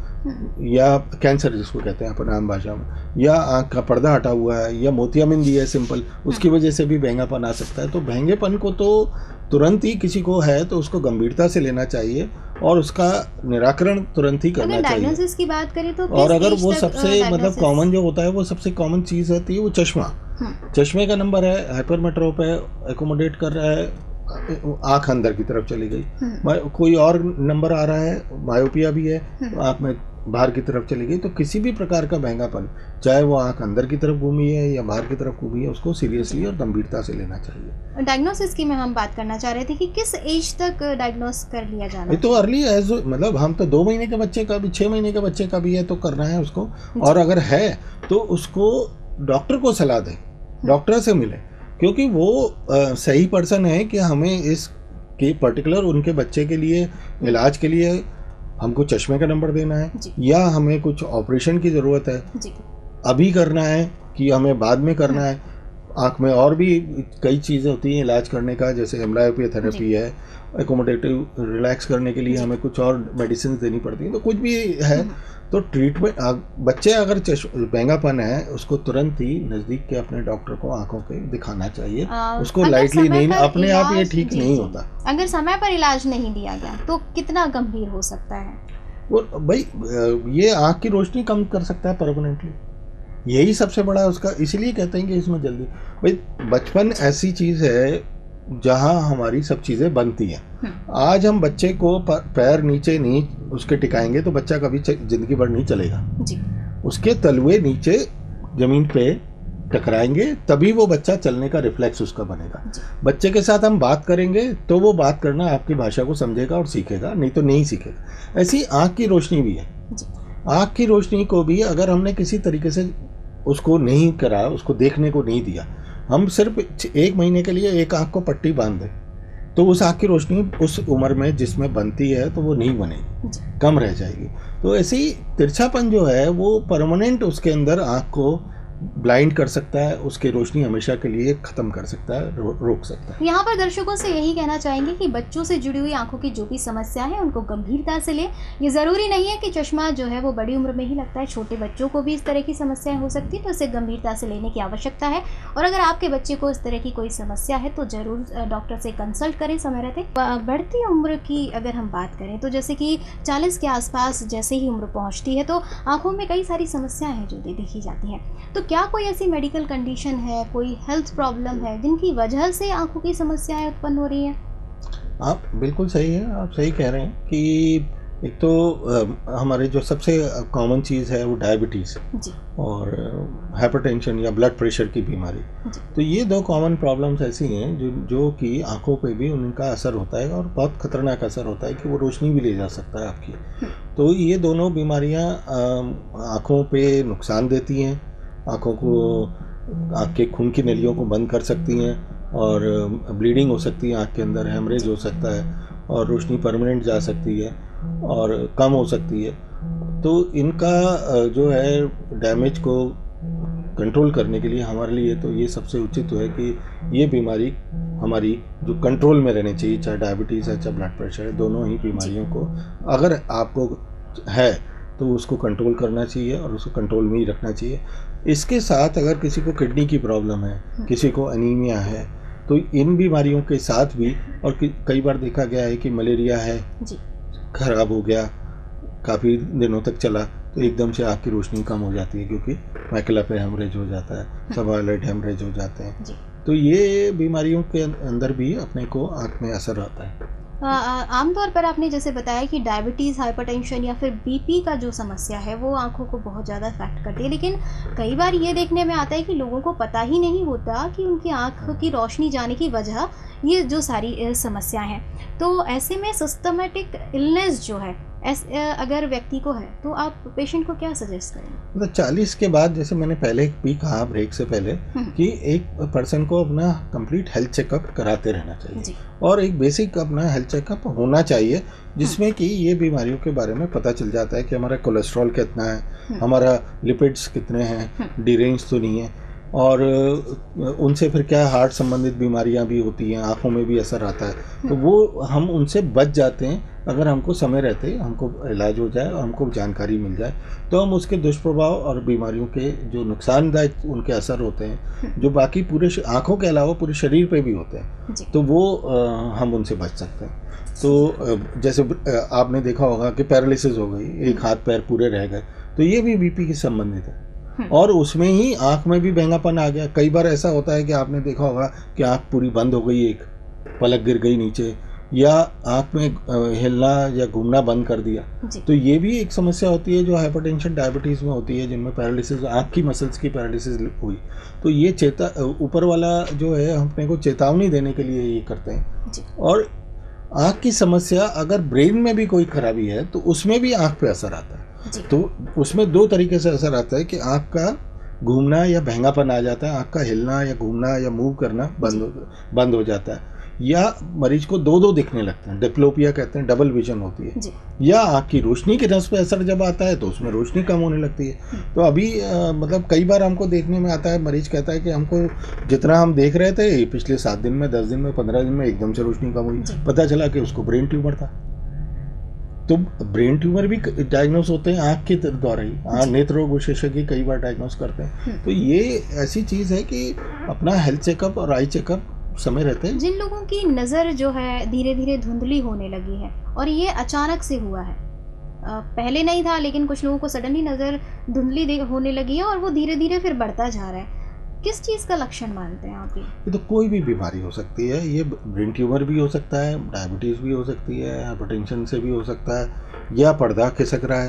या कैंसर जिसको कहते हैं अपन आम भाषा में, या आँख का पर्दा हटा हुआ है, या मोतियाबिंदी है सिंपल, उसकी वजह से भी महंगापन आ सकता है। तो महंगेपन को तो तुरंत ही किसी को है तो उसको गंभीरता से लेना चाहिए और उसका निराकरण तुरंत ही करना अगर चाहिए। डायग्नोसिस की बात करें तो और किस अगर एज वो तक, सबसे अ, मतलब diagnosis? कॉमन जो होता है, वो सबसे कॉमन चीज़ होती है वो चश्मा। चश्मे का नंबर है, हाइपरमेट्रोप है, एकोमोडेट कर रहा है, आँख अंदर की तरफ चली गई, कोई और नंबर आ रहा है, मायोपिया भी है, आँख में बाहर की तरफ चली गई, तो किसी भी प्रकार का महंगापन, चाहे वो आँख अंदर की तरफ घूमी है या बाहर की तरफ घूमी है, उसको सीरियसली और गंभीरता से लेना चाहिए। डायग्नोसिस की में हम बात करना चाह रहे थे कि किस एज तक डायग्नोस कर लिया जाना ये तो अर्ली एज, मतलब हम तो दो महीने के बच्चे का भी, छः महीने के बच्चे का भी है तो करना है उसको। और अगर है तो उसको डॉक्टर को सलाह दें, डॉक्टर से मिले, क्योंकि वो आ, सही पर्सन है कि हमें इस के पर्टिकुलर उनके बच्चे के लिए इलाज के लिए हमको चश्मे का नंबर देना है, या हमें कुछ ऑपरेशन की ज़रूरत है, जी। अभी करना है कि हमें बाद में करना है। आँख में और भी कई चीज़ें होती हैं इलाज करने का, जैसे एम्ब्लायोपिया थेरेपी है, एकोमोडेटिव रिलैक्स करने के लिए हमें कुछ और मेडिसिन देनी पड़ती हैं, तो कुछ भी है तो ट्रीटमेंट। बच्चे अगर महंगापन है उसको तुरंत ही नज़दीक के अपने डॉक्टर को आंखों के दिखाना चाहिए, आ, उसको लाइटली नहीं, अपने आप ये ठीक जी, नहीं जी, होता। अगर समय पर इलाज नहीं दिया गया तो कितना गंभीर हो सकता है? वो भाई ये आँख की रोशनी कम कर सकता है परमानेंटली, यही सबसे बड़ा उसका, इसीलिए कहते हैं कि इसमें जल्दी। भाई बचपन ऐसी चीज़ है जहाँ हमारी सब चीज़ें बनती हैं। आज हम बच्चे को पैर नीचे नहीं उसके टिकाएंगे तो बच्चा कभी ज़िंदगी भर नहीं चलेगा जी। उसके तलवे नीचे ज़मीन पे टकराएंगे तभी वो बच्चा चलने का रिफ्लेक्स उसका बनेगा। बच्चे के साथ हम बात करेंगे तो वो बात करना आपकी भाषा को समझेगा और सीखेगा, नहीं तो नहीं सीखेगा। ऐसी आँख की रोशनी भी है, आँख की रोशनी को भी अगर हमने किसी तरीके से उसको नहीं करा, उसको देखने को नहीं दिया, हम सिर्फ एक महीने के लिए एक आँख को पट्टी बांध दें तो उस आँख की रोशनी उस उम्र में जिसमें बनती है तो वो नहीं बनेगी, कम रह जाएगी। तो ऐसे ही तिरछापन जो है वो परमानेंट उसके अंदर आँख को ब्लाइंड कर सकता है, उसकी रोशनी हमेशा के लिए ख़त्म कर सकता है, रो, रोक सकता है। यहाँ पर दर्शकों से यही कहना चाहेंगे कि बच्चों से जुड़ी हुई आंखों की जो भी समस्या है उनको गंभीरता से लें। ये ज़रूरी नहीं है कि चश्मा जो है वो बड़ी उम्र में ही लगता है, छोटे बच्चों को भी इस तरह की समस्याएं हो सकती है, तो इसे गंभीरता से लेने की आवश्यकता है। और अगर आपके बच्चे को इस तरह की कोई समस्या है तो ज़रूर डॉक्टर से कंसल्ट करें समय रहते। बढ़ती उम्र की अगर हम बात करें तो जैसे कि चालीस के आसपास जैसे ही उम्र पहुँचती है तो आँखों में कई सारी समस्याएँ हैं जो देखी जाती हैं। तो क्या कोई ऐसी मेडिकल कंडीशन है, कोई हेल्थ प्रॉब्लम है जिनकी वजह से आंखों की समस्याएं उत्पन्न हो रही हैं? आप बिल्कुल सही है, आप सही कह रहे हैं कि एक तो आ, हमारे जो सबसे कॉमन चीज़ है वो डायबिटीज़ और हाइपरटेंशन या ब्लड प्रेशर की बीमारी। तो ये दो कॉमन प्रॉब्लम्स ऐसी हैं जो जो कि आंखों पे भी उनका असर होता है और बहुत ख़तरनाक असर होता है कि वो रोशनी भी ले जा सकता है आपकी। तो ये दोनों बीमारियां आँखों पे नुकसान देती हैं, आँखों को, आँख के खून की नलियों को बंद कर सकती हैं और ब्लीडिंग हो सकती है, आँख के अंदर हेमरेज हो सकता है और रोशनी परमानेंट जा सकती है और कम हो सकती है। तो इनका जो है डैमेज को कंट्रोल करने के लिए हमारे लिए तो ये सबसे उचित है कि ये बीमारी हमारी जो कंट्रोल में रहनी चाहिए, चाहे डायबिटीज़ है चाहे ब्लड प्रेशर है, दोनों ही बीमारियों को अगर आपको है तो उसको कंट्रोल करना चाहिए और उसको कंट्रोल में ही रखना चाहिए। इसके साथ अगर किसी को किडनी की प्रॉब्लम है, किसी को एनीमिया है, तो इन बीमारियों के साथ भी, और कई बार देखा गया है कि मलेरिया है, खराब हो गया, काफ़ी दिनों तक चला, तो एकदम से आँख की रोशनी कम हो जाती है क्योंकि मैकुला पे हेमरेज हो जाता है, सबऑयलेट हेमरेज हो जाते हैं। तो ये बीमारियों के अंदर भी अपने को आँख में असर आता है। आमतौर पर आपने जैसे बताया कि डायबिटीज़, हाइपरटेंशन या फिर बीपी का जो समस्या है वो आंखों को बहुत ज़्यादा अफेक्ट करती है, लेकिन कई बार ये देखने में आता है कि लोगों को पता ही नहीं होता कि उनकी आंख की रोशनी जाने की वजह ये जो सारी समस्याएं हैं। तो ऐसे में सिस्टमेटिक इलनेस जो है ऐसे अगर व्यक्ति को है तो आप पेशेंट को क्या सजेस्ट करेंगे? मतलब चालीस के बाद, जैसे मैंने पहले भी कहा ब्रेक से पहले, कि एक पर्सन को अपना कंप्लीट हेल्थ चेकअप कराते रहना चाहिए और एक बेसिक अपना हेल्थ चेकअप होना चाहिए जिसमें कि ये बीमारियों के बारे में पता चल जाता है कि हमारा कोलेस्ट्रॉल कितना है, हमारा लिपिड्स कितने हैं, डिरेंज तो नहीं है, और उनसे फिर क्या हार्ट संबंधित बीमारियां भी होती हैं, आँखों में भी असर आता है, तो वो हम उनसे बच जाते हैं अगर हमको समय रहते हमको इलाज हो जाए और हमको जानकारी मिल जाए। तो हम उसके दुष्प्रभाव और बीमारियों के जो नुकसानदायक उनके असर होते हैं जो बाकी पूरे आँखों के अलावा पूरे शरीर पे भी होते हैं, तो वो आ, हम उनसे बच सकते हैं। तो जैसे आपने देखा होगा कि पैरालिसिस हो गई, एक हाथ पैर पूरे रह गए, तो ये भी बीपी के संबंधित है और उसमें ही आँख में भी बहंगापन आ गया। कई बार ऐसा होता है कि आपने देखा होगा कि आँख पूरी बंद हो गई, एक पलक गिर गई नीचे, या आँख में हिलना या घूमना बंद कर दिया, तो ये भी एक समस्या होती है जो हाइपरटेंशन, डायबिटीज़ में होती है, जिनमें पैरालिसिस, आँख की मसल्स की पैरालिसिस हुई। तो ये चेता ऊपर वाला जो है अपने को चेतावनी देने के लिए ये करते हैं। और आँख की समस्या अगर ब्रेन में भी कोई खराबी है तो उसमें भी आँख पे असर आता है। तो उसमें दो तरीके से असर आता है कि आँख का घूमना या बहंगापन आ जाता है, आँख का हिलना या घूमना या मूव करना बंद हो बंद हो जाता है, या मरीज को दो दो दिखने लगते हैं, डिप्लोपिया कहते हैं, डबल विजन होती है, या आँख की रोशनी के रस पे असर जब आता है तो उसमें रोशनी कम होने लगती है। तो अभी आ, मतलब कई बार हमको देखने में आता है, मरीज कहता है कि हमको जितना हम देख रहे थे पिछले सात दिन में, दस दिन में, पंद्रह दिन में एकदम से रोशनी कम हुई, पता चला कि उसको ब्रेन ट्यूमर था। तो ब्रेन ट्यूमर भी डायग्नोस होते हैं आँख के द्वारा ही, नेत्र रोग विशेषज्ञ कई बार डायग्नोस करते हैं। तो ये ऐसी चीज़ है कि अपना हेल्थ चेकअप और आई चेकअप समय रहते हैं। जिन लोगों की नज़र जो है धीरे धीरे धुंधली होने लगी है और ये अचानक से हुआ है, पहले नहीं था लेकिन कुछ लोगों को सडनली नज़र धुंधली होने लगी है और वो धीरे धीरे फिर बढ़ता जा रहा है, किस चीज़ का लक्षण मानते हैं आप? ये तो कोई भी बीमारी हो सकती है, ये ब्रेन ट्यूमर भी हो सकता है, डायबिटीज़ भी हो सकती है, हाइपरटेंशन से भी हो सकता है, या पर्दा खिसक रहा है,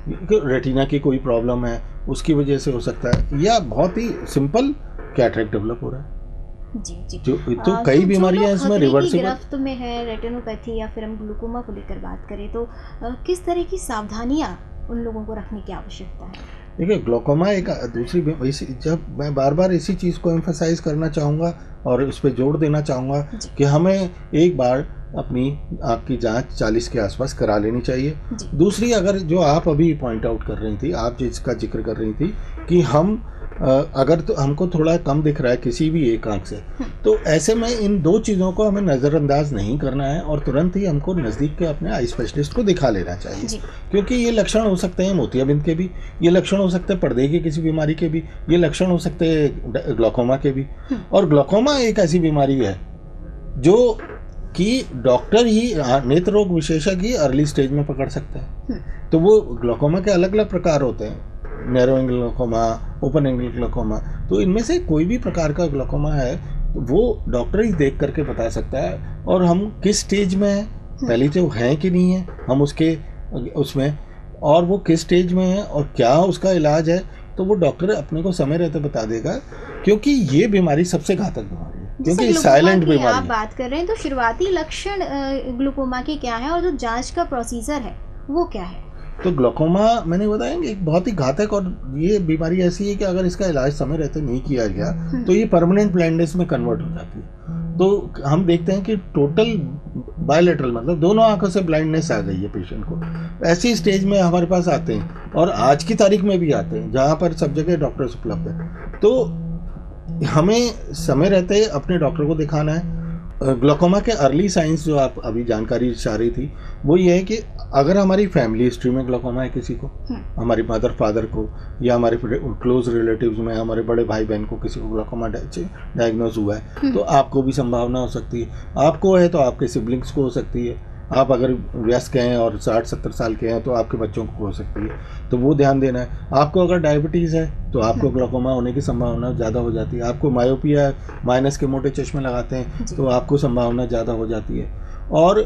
रेटिना की कोई प्रॉब्लम है उसकी वजह से हो सकता है, या बहुत ही सिंपल कैटरेक्ट डेवलप हो रहा है। जी जी जो तो आ, कई तो बीमारियां इसमें रिवर्सिबल गिरफ्त में है, रेटिनोपैथी या फिर हम ग्लूकोमा को लेकर बात करें तो आ, किस तरह की सावधानियां उन लोगों को रखने की आवश्यकता है? देखिए, ग्लूकोमा एक दूसरी, जब मैं बार बार इसी चीज़ को एम्फसाइज करना चाहूँगा और उस पर जोर देना चाहूँगा कि हमें एक बार अपनी आँख की जांच चालीस के आसपास करा लेनी चाहिए। दूसरी, अगर जो आप अभी पॉइंट आउट कर रही थी, आप जिसका जिक्र कर रही थी कि हम अगर तो हमको थोड़ा कम दिख रहा है किसी भी एक आँख से, तो ऐसे में इन दो चीज़ों को हमें नज़रअंदाज नहीं करना है और तुरंत ही हमको नज़दीक के अपने आई स्पेशलिस्ट को दिखा लेना चाहिए, क्योंकि ये लक्षण हो सकते हैं मोतियाबिंद के भी, ये लक्षण हो सकते हैं पर्दे की किसी बीमारी के भी, ये लक्षण हो सकते हैं ग्लूकोमा के भी। और ग्लूकोमा एक ऐसी बीमारी है जो कि डॉक्टर ही, नेत्र रोग विशेषज्ञ ही अर्ली स्टेज में पकड़ सकते हैं। तो वो ग्लूकोमा के अलग अलग प्रकार होते हैं, narrow angle glaucoma, open angle glaucoma. तो इनमें से कोई भी प्रकार का ग्लूकोमा है तो वो डॉक्टर ही देख करके बता सकता है, और हम किस स्टेज में हैं, पहले तो हैं कि नहीं है हम उसके उसमें, और वो किस स्टेज में है और क्या उसका इलाज है, तो वो डॉक्टर अपने को समय रहते बता देगा, क्योंकि ये बीमारी सबसे घातक बीमारी है, क्योंकि साइलेंट बीमारी आप बात कर रहे हैं। तो शुरुआती लक्षण ग्लूकोमा के क्या है और जो जांच का प्रोसीजर है वो क्या है? तो ग्लोकोमा मैंने बताया कि एक बहुत ही घातक और ये बीमारी ऐसी है कि अगर इसका इलाज समय रहते नहीं किया गया तो ये परमानेंट ब्लाइंडनेस में कन्वर्ट हो जाती है। तो हम देखते हैं कि टोटल बायलेटरल मतलब दोनों आंखों से ब्लाइंडनेस आ गई है पेशेंट को। ऐसी स्टेज में हमारे पास आते हैं और आज की तारीख में भी आते हैं जहाँ पर सब जगह डॉक्टर्स उपलब्ध है। तो हमें समय रहते अपने डॉक्टर को दिखाना है। ग्लोकोमा के अर्ली साइंस जो आप अभी जानकारी चाह रही थी वो ये है कि अगर हमारी फैमिली हिस्ट्री में ग्लोकोमा है किसी को, हमारी मदर फादर को या हमारे क्लोज रिलेटिव्स में हमारे बड़े भाई बहन को किसी को ग्लोकोमा डायग्नोज हुआ है तो आपको भी संभावना हो सकती है। आपको है तो आपके सिबलिंग्स को हो सकती है। आप अगर वयस्क हैं और साठ सत्तर साल के हैं तो आपके बच्चों को हो सकती है, तो वो ध्यान देना है। आपको अगर डायबिटीज़ है तो आपको ग्लोकोमा होने की संभावना ज़्यादा हो जाती है। आपको मायोपिया माइनस के मोटे चश्मे लगाते हैं तो आपको संभावना ज़्यादा हो जाती है। और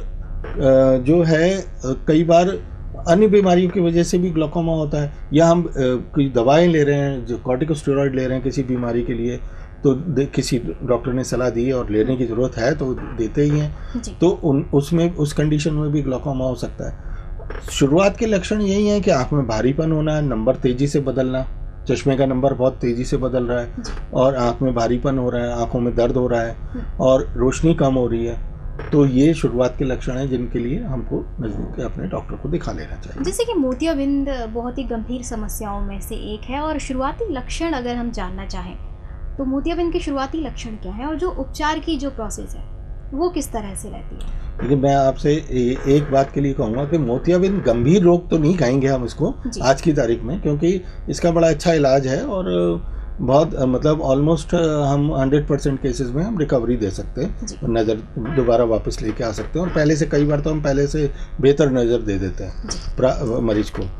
जो है कई बार अन्य बीमारियों की वजह से भी ग्लोकोमा होता है, या हम कोई दवाएं ले रहे हैं जो कॉर्टिकोस्टेरॉइड ले रहे हैं किसी बीमारी के लिए, तो किसी डॉक्टर ने सलाह दी है और लेने की ज़रूरत है तो देते ही हैं, तो उन उसमें उस कंडीशन में भी ग्लोकोमा हो सकता है। शुरुआत के लक्षण यही हैं कि आँख में भारीपन होना है, नंबर तेज़ी से बदलना, चश्मे का नंबर बहुत तेज़ी से बदल रहा है और आँख में भारीपन हो रहा है, आँखों में दर्द हो रहा है और रोशनी कम हो रही है। तो ये शुरुआत के लक्षण हैं जिनके लिए हमको नज़दीक के अपने डॉक्टर को दिखा लेना चाहिए। जैसे कि मोतियाबिंद बहुत ही गंभीर समस्याओं में से एक है और शुरुआती लक्षण अगर हम जानना चाहें तो मोतियाबिंद के शुरुआती लक्षण क्या है और जो उपचार की जो प्रोसेस है वो किस तरह से रहती है? लेकिन मैं आपसे एक बात के लिए कहूँगा कि मोतियाबिंद गंभीर रोग तो नहीं कहेंगे हम इसको आज की तारीख में, क्योंकि इसका बड़ा अच्छा इलाज है और बहुत मतलब ऑलमोस्ट हम हंड्रेड परसेंट केसेस में हम रिकवरी दे सकते हैं, नज़र दोबारा वापस लेके आ सकते हैं और पहले से कई बार तो हम पहले से बेहतर नज़र दे देते हैं मरीज को।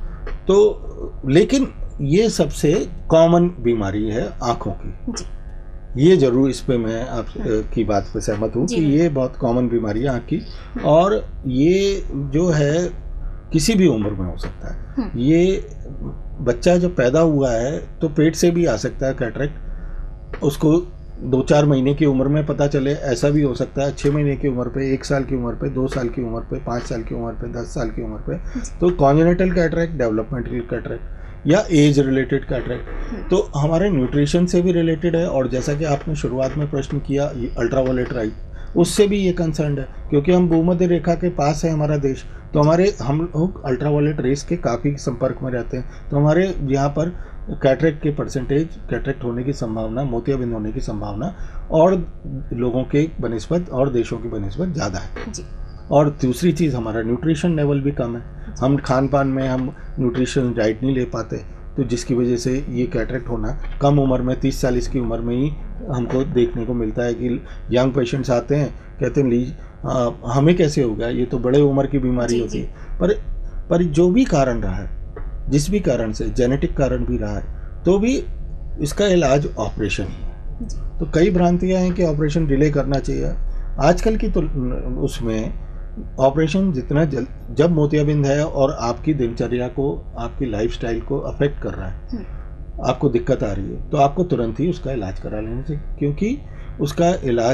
तो लेकिन ये सबसे कॉमन बीमारी है आँखों की, ये जरूर इस पे मैं आप की बात पे सहमत हूँ कि ये बहुत कॉमन बीमारी है आँख की और ये जो है किसी भी उम्र में हो सकता है। ये बच्चा जब पैदा हुआ है तो पेट से भी आ सकता है कैटरेक्ट, उसको दो चार महीने की उम्र में पता चले, ऐसा भी हो सकता है छः महीने की उम्र पे, एक साल की उम्र पे, दो साल की उम्र पे, पाँच साल की उम्र पे, दस साल की उम्र पे। तो कॉन्जेनिटल कैटरेक्ट, डेवलपमेंटल कैटरेक्ट या एज रिलेटेड कैटरेक्ट तो हमारे न्यूट्रिशन से भी रिलेटेड है। और जैसा कि आपने शुरुआत में प्रश्न किया अल्ट्रावायलेट लाइट, उससे भी ये कंसर्न है क्योंकि हम भूमध्य रेखा के पास है हमारा देश, तो हमारे हम लोग अल्ट्रावायलेट रेस के काफ़ी संपर्क में रहते हैं, तो हमारे यहाँ पर कैटरेक्ट के परसेंटेज, कैटरेक्ट होने की संभावना, मोतियाबिंद होने की संभावना और लोगों के बनिस्बत और देशों की बनिस्बत ज़्यादा है जी। और दूसरी चीज़ हमारा न्यूट्रिशन लेवल भी कम है, हम खान पान में हम न्यूट्रिशन डाइट नहीं ले पाते, तो जिसकी वजह से ये कैटरेक्ट होना कम उम्र में तीस चालीस की उम्र में ही हमको देखने को मिलता है कि यंग पेशेंट्स आते हैं कहते हैं ली आ, हमें कैसे हो गया, ये तो बड़े उम्र की बीमारी होती है। पर पर जो भी कारण रहा है, जिस भी कारण से, जेनेटिक कारण भी रहा है, तो भी इसका इलाज ऑपरेशन ही है। तो कई भ्रांतियाँ हैं कि ऑपरेशन डिले करना चाहिए, आजकल की तो उसमें ऑपरेशन जितना जल जब मोतियाबिंद है और आपकी दिनचर्या को, आपकी लाइफस्टाइल को अफेक्ट कर रहा है, आपको दिक्कत आ रही है, तो आपको तुरंत ही उसका इलाज करा लेना चाहिए, क्योंकि उसका इलाज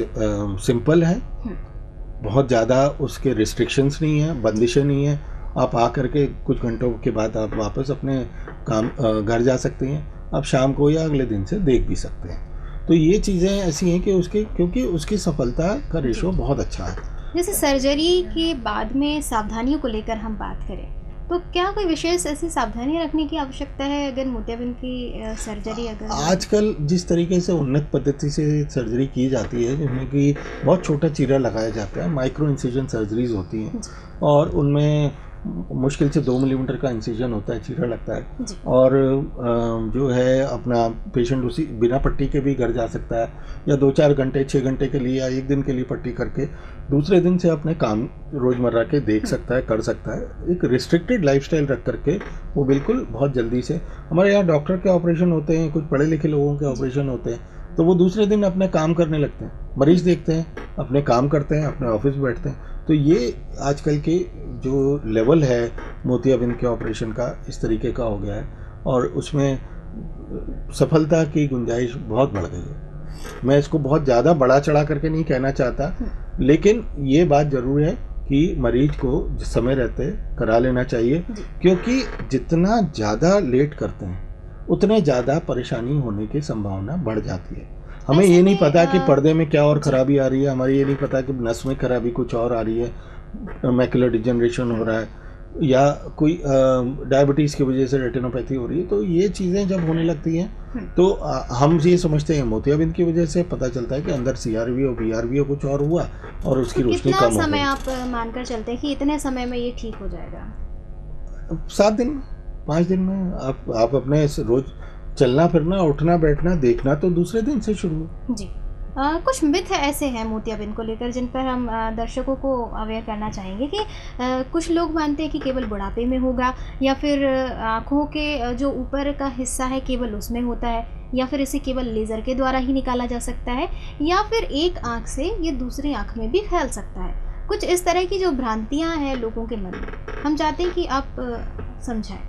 सिंपल है, बहुत ज़्यादा उसके रिस्ट्रिक्शंस नहीं है, बंदिशें नहीं है। आप आ करके कुछ घंटों के बाद आप वापस अपने काम घर जा सकते हैं, आप शाम को या अगले दिन से देख भी सकते हैं। तो ये चीज़ें ऐसी हैं कि उसके क्योंकि उसकी सफलता का रेशो बहुत अच्छा है। जैसे सर्जरी के बाद में सावधानियों को लेकर हम बात करें तो क्या कोई विशेष ऐसी सावधानी रखने की आवश्यकता है अगर मोतियाबिंद की सर्जरी अगर? आजकल जिस तरीके से उन्नत पद्धति से सर्जरी की जाती है, जिसमें कि बहुत छोटा चीरा लगाया जाता है, माइक्रो इंसिजन सर्जरीज होती हैं और उनमें मुश्किल से दो मिलीमीटर का इंसिजन होता है, चीरा लगता है और जो है अपना पेशेंट उसी बिना पट्टी के भी घर जा सकता है या दो चार घंटे छः घंटे के लिए या एक दिन के लिए पट्टी करके दूसरे दिन से अपने काम रोज़मर्रा के देख सकता है, कर सकता है। एक रिस्ट्रिक्टेड लाइफस्टाइल रख करके वो बिल्कुल बहुत जल्दी से, हमारे यहाँ डॉक्टर के ऑपरेशन होते हैं, कुछ पढ़े लिखे लोगों के ऑपरेशन होते हैं, तो वो दूसरे दिन अपने काम करने लगते हैं, मरीज देखते हैं, अपने काम करते हैं, अपने ऑफिस बैठते हैं। तो ये आजकल के जो लेवल है मोतियाबिंद के ऑपरेशन का इस तरीके का हो गया है और उसमें सफलता की गुंजाइश बहुत बढ़ गई है। मैं इसको बहुत ज़्यादा बड़ा चढ़ा करके नहीं कहना चाहता, लेकिन ये बात ज़रूर है कि मरीज को समय रहते करा लेना चाहिए, क्योंकि जितना ज़्यादा लेट करते हैं उतने ज़्यादा परेशानी होने की संभावना बढ़ जाती है। हमें ये नहीं पता कि पर्दे में क्या और ख़राबी आ रही है, हमें ये नहीं पता कि नस में खराबी कुछ और आ रही है, मैकुलर डिजनरेशन हो रहा है या कोई डायबिटीज़ की वजह से रेटिनोपैथी हो रही है। तो ये चीज़ें जब होने लगती हैं तो आ, हम ये समझते हैं मोतियाबिंद की वजह से, पता चलता है कि अंदर सीआरवी हो बीआरवी हो कुछ और हुआ और उसकी तो रोशनी कम हो गई। कितना समय आप मानकर चलते हैं कि इतने समय में ये ठीक हो जाएगा? सात दिन में, पाँच दिन में। आप आप अपने रोज चलना फिरना उठना बैठना देखना तो दूसरे दिन से शुरू। जी आ, कुछ मिथ ऐसे हैं मोतियाबिंद को लेकर जिन पर हम आ, दर्शकों को अवेयर करना चाहेंगे कि आ, कुछ लोग मानते हैं कि केवल बुढ़ापे में होगा, या फिर आँखों के जो ऊपर का हिस्सा है केवल उसमें होता है, या फिर इसे केवल लेज़र के द्वारा ही निकाला जा सकता है, या फिर एक आँख से ये दूसरी आँख में भी फैल सकता है। कुछ इस तरह की जो भ्रांतियाँ हैं लोगों के मन में, हम चाहते हैं कि आप समझाएं।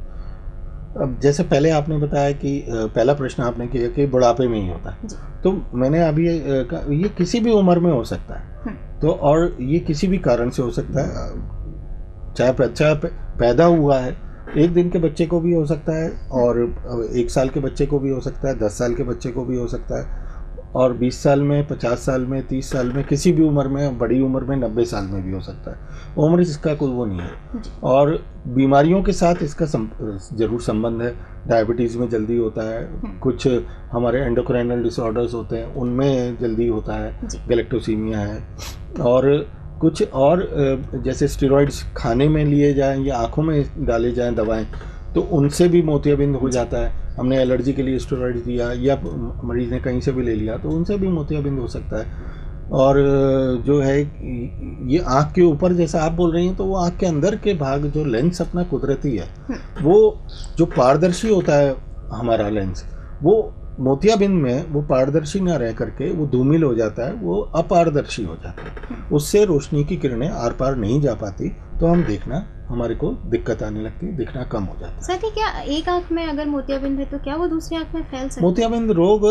अब जैसे पहले आपने बताया कि पहला प्रश्न आपने किया कि बुढ़ापे में ही होता है, तो मैंने अभी ये किसी भी उम्र में हो सकता है, तो और ये किसी भी कारण से हो सकता है। चाहे बच्चा पैदा हुआ है, एक दिन के बच्चे को भी हो सकता है, और एक साल के बच्चे को भी हो सकता है, दस साल के बच्चे को भी हो सकता है, और बीस साल में, पचास साल में, तीस साल में, किसी भी उम्र में, बड़ी उम्र में नब्बे साल में भी हो सकता है। उम्र इसका कोई वो नहीं है। और बीमारियों के साथ इसका सम, जरूर संबंध है। डायबिटीज़ में जल्दी होता है, कुछ हमारे एंडोक्राइनल डिसऑर्डर्स होते हैं उनमें जल्दी होता है, गैलेक्टोसीमिया है, और कुछ और जैसे स्टेरॉइड्स खाने में लिए जाएं या आँखों में डाले जाएं दवाएं, तो उनसे भी मोतियाबिंद हो जाता है। हमने एलर्जी के लिए स्टेरॉइड दिया या मरीज ने कहीं से भी ले लिया तो उनसे भी मोतियाबिंद हो सकता है। और जो है ये आँख के ऊपर जैसा आप बोल रही हैं, तो वो आँख के अंदर के भाग जो लेंस अपना कुदरती है, वो जो पारदर्शी होता है हमारा लेंस, वो मोतियाबिंद में वो पारदर्शी ना रह करके वो धूमिल हो जाता है, वो अपारदर्शी हो जाता है। उससे रोशनी की किरणें आर पार नहीं जा पाती, तो हम देखना हमारे को दिक्कत आने लगती है, दिखना कम हो जाता है। साथ ही क्या एक आंख में अगर मोतियाबिंद है तो क्या वो दूसरी आंख में फैल सकता है? मोतियाबिंद रोग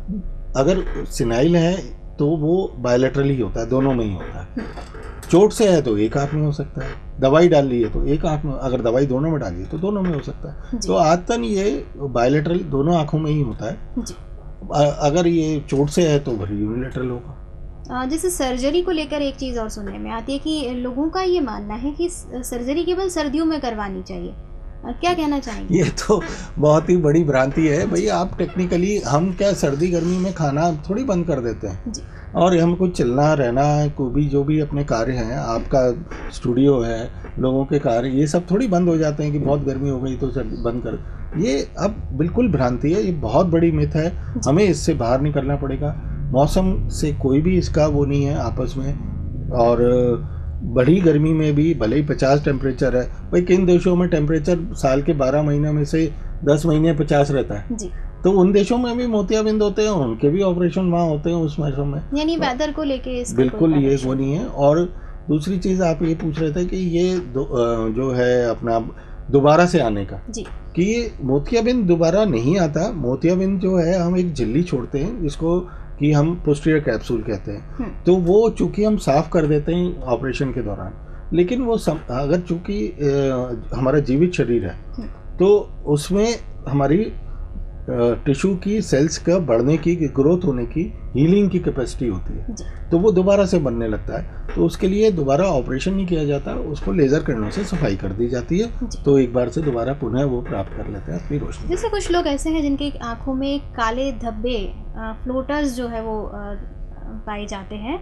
अगर सिनाइल है तो वो बायलैटरली होता है, दोनों में ही होता है। चोट से है तो एक आंख में हो सकता है, दवाई डाल ली है तो एक आंख में, अगर दवाई दोनों में डाली है तो दोनों में हो सकता है। तो आदतन ये बायलैटरल दोनों आंखों में ही होता है। अगर ये चोट से है तो फिर यूनिलैटरल होगा। जैसे सर्जरी को लेकर एक चीज़ और सुनने में आती है कि लोगों का ये मानना है कि सर्जरी केवल सर्दियों में करवानी चाहिए, क्या कहना चाहेंगे? ये तो बहुत ही बड़ी भ्रांति है भाई। आप टेक्निकली, हम क्या सर्दी गर्मी में खाना थोड़ी बंद कर देते हैं जी। और हमको चलना रहना, कोई भी जो भी अपने कार्य हैं, आपका स्टूडियो है, लोगों के कार्य, ये सब थोड़ी बंद हो जाते हैं कि बहुत गर्मी हो गई तो सर्दी बंद कर। ये अब बिल्कुल भ्रांति है, ये बहुत बड़ी मिथ है, हमें इससे बाहर निकलना पड़ेगा। मौसम से कोई भी इसका वो नहीं है आपस में। और बड़ी गर्मी में भी भले ही पचास टेम्परेचर है, भाई किन देशों में टेम्परेचर साल के बारह महीने में से दस महीने पचास रहता है जी। तो उन देशों में भी मोतियाबिंद होते हैं, उनके भी ऑपरेशन वहाँ होते हैं उस मौसम में, यानी वेदर को लेके बिल्कुल ये वो नहीं है। और दूसरी चीज़ आप ये पूछ रहे थे कि ये जो है अपना दोबारा से आने का जी। कि ये मोतियाबिंद दोबारा नहीं आता। मोतियाबिंद जो है हम एक झिल्ली छोड़ते हैं जिसको कि हम पोस्टीरियर कैप्सूल कहते हैं, तो वो चूंकि हम साफ कर देते हैं ऑपरेशन के दौरान, लेकिन वो सम, अगर चूंकि हमारा जीवित शरीर है तो उसमें हमारी टिश्यू की सेल्स का बढ़ने की, ग्रोथ होने की, हीलिंग की कैपेसिटी होती है, तो वो दोबारा से बनने लगता है। तो उसके लिए दोबारा ऑपरेशन नहीं किया जाता, उसको लेज़र किरणों से सफाई कर दी जाती है, तो एक बार से दोबारा पुनः वो प्राप्त कर लेते हैं अपनी रोशनी। जैसे कुछ लोग ऐसे हैं जिनके आंखों में काले धब्बे, फ्लोटर्स जो है वो पाए जाते हैं,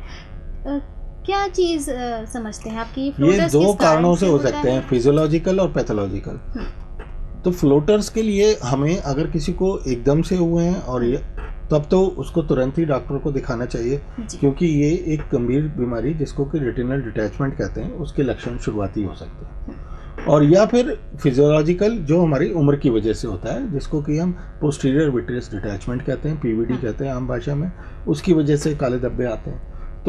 क्या चीज़ समझते हैं आपकी? ये दो कारणों से हो सकते हैं, फिजियोलॉजिकल और पैथोलॉजिकल। तो फ्लोटर्स के लिए हमें अगर किसी को एकदम से हुए हैं और ये, तब तो उसको तुरंत ही डॉक्टर को दिखाना चाहिए, क्योंकि ये एक गंभीर बीमारी जिसको कि रेटिनल डिटैचमेंट कहते हैं, उसके लक्षण शुरुआती हो सकते हैं। और या फिर फिजियोलॉजिकल जो हमारी उम्र की वजह से होता है, जिसको कि हम पोस्टीरियर विट्रियस डिटैचमेंट कहते हैं, पीवीडी कहते हैं आम भाषा में, उसकी वजह से काले धब्बे आते हैं।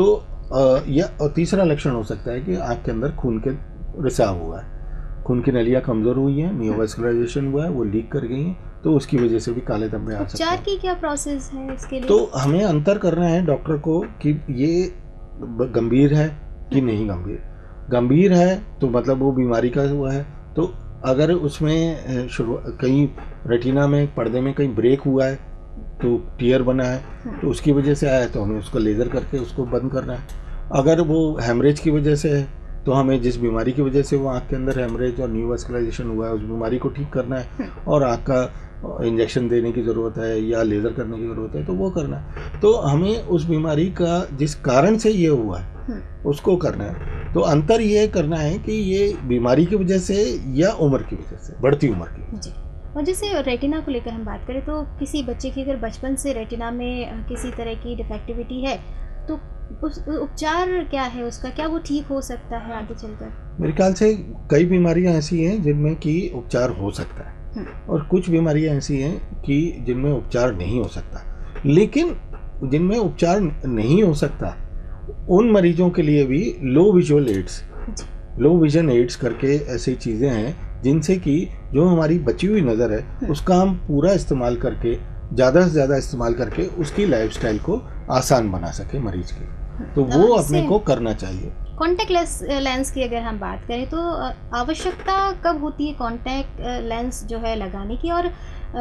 तो या और तीसरा लक्षण हो सकता है कि आँख के अंदर खून के रिसाव हुआ है, खून की नलियाँ कमज़ोर हुई हैं, नियोवास्कुलराइजेशन हुआ है, वो लीक कर गई हैं, तो उसकी वजह से भी काले धब्बे आ सकते हैं। उपचार की क्या प्रोसेस है इसके लिए? तो हमें अंतर करना है डॉक्टर को कि ये गंभीर है कि नहीं गंभीर। गंभीर है तो मतलब वो बीमारी का हुआ है। तो अगर उसमें शुरू कहीं रेटिना में पर्दे में कहीं ब्रेक हुआ है तो टीयर बना है तो उसकी वजह से आया है, तो हमें उसको लेज़र करके उसको बंद करना है। अगर वो हेमरेज की वजह से है तो हमें जिस बीमारी की वजह से वो आँख के अंदर हेमरेज और न्यूवास्कुलाइजेशन हुआ है उस बीमारी को ठीक करना है और आँख का इंजेक्शन देने की ज़रूरत है या लेज़र करने की ज़रूरत है तो वो करना है। तो हमें उस बीमारी का जिस कारण से ये हुआ है उसको करना है। तो अंतर ये करना है कि ये बीमारी की वजह से या उम्र की वजह से, बढ़ती उम्र की। जी। और जैसे रेटिना को लेकर हम बात करें तो किसी बच्चे की अगर बचपन से रेटिना में किसी तरह की डिफेक्टिविटी है तो उस उपचार क्या है उसका, क्या वो ठीक हो सकता है आगे चलकर? मेरे ख्याल से कई बीमारियां ऐसी हैं जिनमें कि उपचार हो सकता है और कुछ बीमारियां ऐसी हैं कि जिनमें उपचार नहीं हो सकता। लेकिन जिनमें उपचार नहीं हो सकता उन मरीजों के लिए भी low visual aids, low vision aids करके ऐसी चीज़ें हैं जिनसे कि जो हमारी बची हुई नज़र है उसका हम पूरा इस्तेमाल करके, ज़्यादा से ज़्यादा इस्तेमाल करके उसकी लाइफस्टाइल को आसान बना सके मरीज की। तो वो अपने को करना चाहिए। कॉन्टैक्ट लेंस की अगर हम बात करें तो आवश्यकता कब होती है कॉन्टैक्ट लेंस जो है लगाने की, और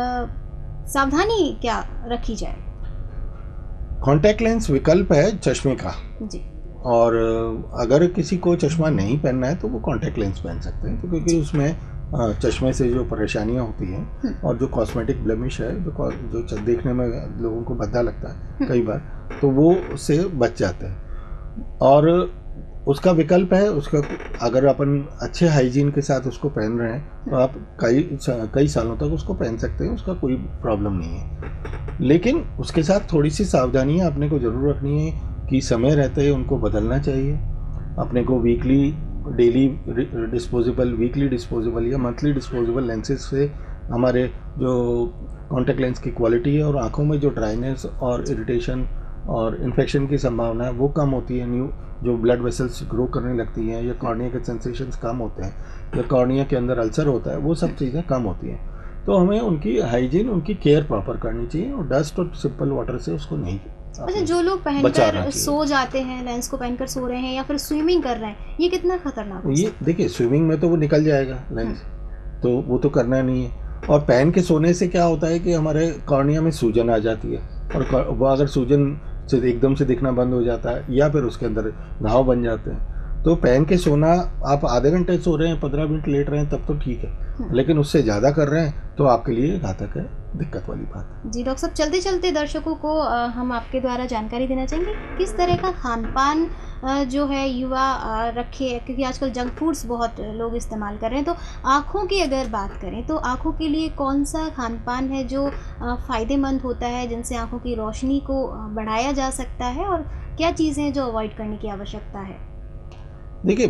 सावधानी क्या रखी जाए? कॉन्टैक्ट लेंस विकल्प है चश्मे का जी। और अगर किसी को चश्मा नहीं पहनना है तो वो कॉन्टैक्ट लेंस पहन सकते हैं, तो क्योंकि उसमें चश्मे से जो परेशानियां होती हैं और जो कॉस्मेटिक ब्लेमिश है जो जो देखने में लोगों को भद्दा लगता है कई बार, तो वो उससे बच जाते हैं। और उसका विकल्प है, उसका अगर अपन अच्छे हाइजीन के साथ उसको पहन रहे हैं तो आप कई कई सालों तक उसको पहन सकते हैं, उसका कोई प्रॉब्लम नहीं है। लेकिन उसके साथ थोड़ी सी सावधानियां अपने को ज़रूर रखनी है कि समय रहते ही उनको बदलना चाहिए। अपने को weekly, daily disposable, weekly disposable या मंथली डिस्पोजेबल लेंसेज से हमारे जो कॉन्टैक्ट लेंस की क्वालिटी है और आँखों में जो ड्राइनेस और इरिटेशन और इन्फेक्शन की संभावना है वो कम होती है। न्यू जो ब्लड वेसल्स ग्रो करने लगती हैं या कॉर्निया के सेंसेशंस कम होते हैं या कॉर्निया के अंदर अल्सर होता है, वो सब चीज़ें कम होती हैं। तो हमें उनकी हाइजीन, उनकी केयर प्रॉपर करनी चाहिए और डस्ट और सिंपल वाटर से उसको नहीं। अच्छा, जो लोग पहनकर सो जाते हैं, लेंस को पहनकर सो रहे हैं या फिर स्विमिंग कर रहे हैं, ये कितना खतरनाक है? ये देखिए, स्विमिंग में तो वो निकल जाएगा लेंस, तो वो तो करना नहीं है। और पहन के सोने से क्या होता है कि हमारे कॉर्निया में सूजन आ जाती है और वो अगर सूजन से एकदम से दिखना बंद हो जाता है या फिर उसके अंदर घाव बन जाते हैं। तो पहन के सोना, आप आधे घंटे सो रहे हैं, पंद्रह मिनट लेट रहे हैं तब तो ठीक है, लेकिन उससे ज़्यादा कर रहे हैं तो आपके लिए घातक है, दिक्कत वाली बात है। जी डॉक्टर साहब, चलते चलते दर्शकों को आ, हम आपके द्वारा जानकारी देना चाहेंगे किस तरह का खान पान जो है युवा रखे, क्योंकि आजकल जंक फूड्स बहुत लोग इस्तेमाल कर रहे हैं। तो आँखों की अगर बात करें तो आँखों के लिए कौन सा खान पान है जो फ़ायदेमंद होता है, जिनसे आँखों की रोशनी को बढ़ाया जा सकता है, और क्या चीज़ें हैं जो अवॉइड करने की आवश्यकता है? देखिए,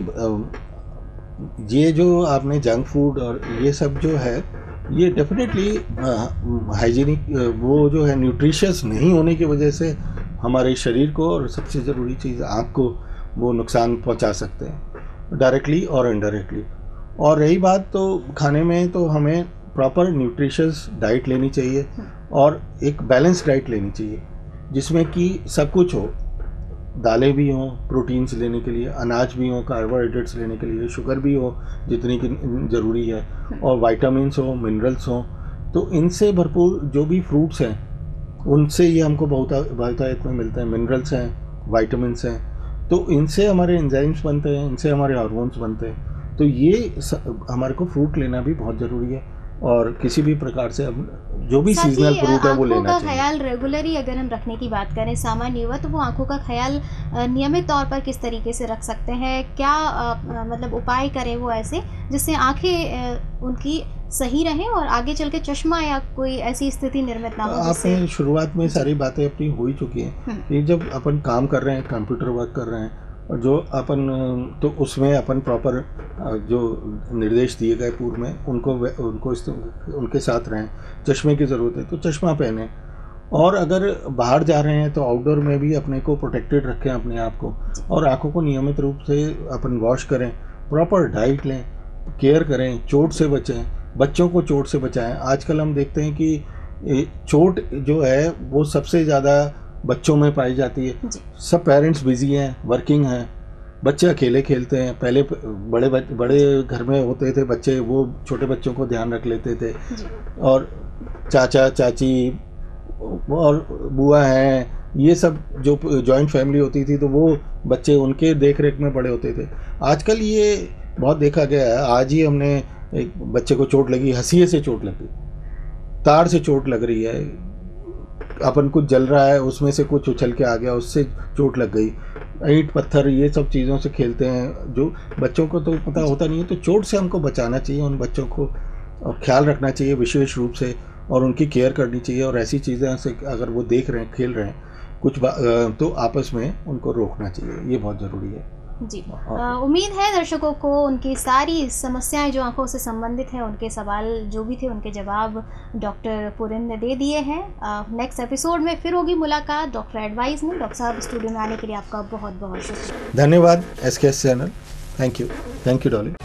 ये जो आपने जंक फूड और ये सब जो है, ये डेफिनेटली हाइजीनिक, वो जो है न्यूट्रिशियस नहीं होने की वजह से हमारे शरीर को, और सबसे ज़रूरी चीज़ आँख को, वो नुकसान पहुंचा सकते हैं डायरेक्टली और इनडायरेक्टली। और रही बात तो खाने में, तो हमें प्रॉपर न्यूट्रिशियस डाइट लेनी चाहिए और एक बैलेंस डाइट लेनी चाहिए जिसमें कि सब कुछ हो। दालें भी हों प्रोटीन्स लेने के लिए, अनाज भी हों कार्बोहाइड्रेट्स लेने के लिए, शुगर भी हो जितनी की ज़रूरी है, और वाइटामिन्स हो, मिनरल्स हों। तो इनसे भरपूर जो भी फ्रूट्स हैं उनसे ये हमको बहुत बहुतायत में मिलते हैं। मिनरल्स हैं, वाइटामिन्स हैं, तो इनसे हमारे एंजाइम्स बनते हैं, इनसे हमारे हार्मोन्स बनते हैं। तो ये हमारे को फ्रूट लेना भी बहुत ज़रूरी है, और किसी भी प्रकार से अब जो भी सीजनल फ्रूट है वो लेना चाहिए। ख्याल रेगुलरली अगर हम रखने की बात करें सामान्य युवा, तो वो आंखों का ख्याल नियमित तौर पर किस तरीके से रख सकते हैं? क्या आ, मतलब उपाय करें वो ऐसे जिससे आंखें उनकी सही रहें और आगे चल के चश्मा या कोई ऐसी स्थिति निर्मित ना हो? आपने शुरुआत में सारी बातें अपनी हो ही चुकी हैं कि जब अपन काम कर रहे हैं, कंप्यूटर वर्क कर रहे हैं, और जो अपन, तो उसमें अपन प्रॉपर जो निर्देश दिए गए पूर्व में उनको उनको उनके साथ रहें। चश्मे की ज़रूरत है तो चश्मा पहनें, और अगर बाहर जा रहे हैं तो आउटडोर में भी अपने को प्रोटेक्टेड रखें अपने आप को, और आँखों को नियमित रूप से अपन वॉश करें, प्रॉपर डाइट लें, केयर करें, चोट से बचें, बच्चों को चोट से बचाएं। आजकल हम देखते हैं कि चोट जो है वो सबसे ज़्यादा बच्चों में पाई जाती है। सब पेरेंट्स बिजी हैं, वर्किंग हैं, बच्चे अकेले खेलते हैं। पहले बड़े बड़े घर में होते थे बच्चे, वो छोटे बच्चों को ध्यान रख लेते थे, और चाचा चाची और बुआ हैं, ये सब जो जॉइंट फैमिली होती थी तो वो बच्चे उनके देख रेख में बड़े होते थे। आजकल ये बहुत देखा गया है। आज ही हमने एक बच्चे को चोट लगी, हंसिए से चोट लगी, तार से चोट लग रही है, अपन कुछ जल रहा है उसमें से कुछ उछल के आ गया, उससे चोट लग गई। ईंट पत्थर ये सब चीज़ों से खेलते हैं, जो बच्चों को तो पता होता नहीं है। तो चोट से हमको बचाना चाहिए, उन बच्चों को ख्याल रखना चाहिए विशेष रूप से, और उनकी केयर करनी चाहिए। और ऐसी चीज़ें से अगर वो देख रहे हैं, खेल रहे हैं कुछ, तो आपस में उनको रोकना चाहिए, ये बहुत ज़रूरी है। जी, उम्मीद है दर्शकों को उनकी सारी समस्याएं जो आंखों से संबंधित हैं, उनके सवाल जो भी थे उनके जवाब डॉक्टर पुरिन ने दे दिए हैं। नेक्स्ट एपिसोड में फिर होगी मुलाकात डॉक्टर एडवाइस में। डॉक्टर साहब, स्टूडियो में आने के लिए आपका बहुत बहुत शुक्रिया। धन्यवाद S K S channel. Thank you, thank you Dolly.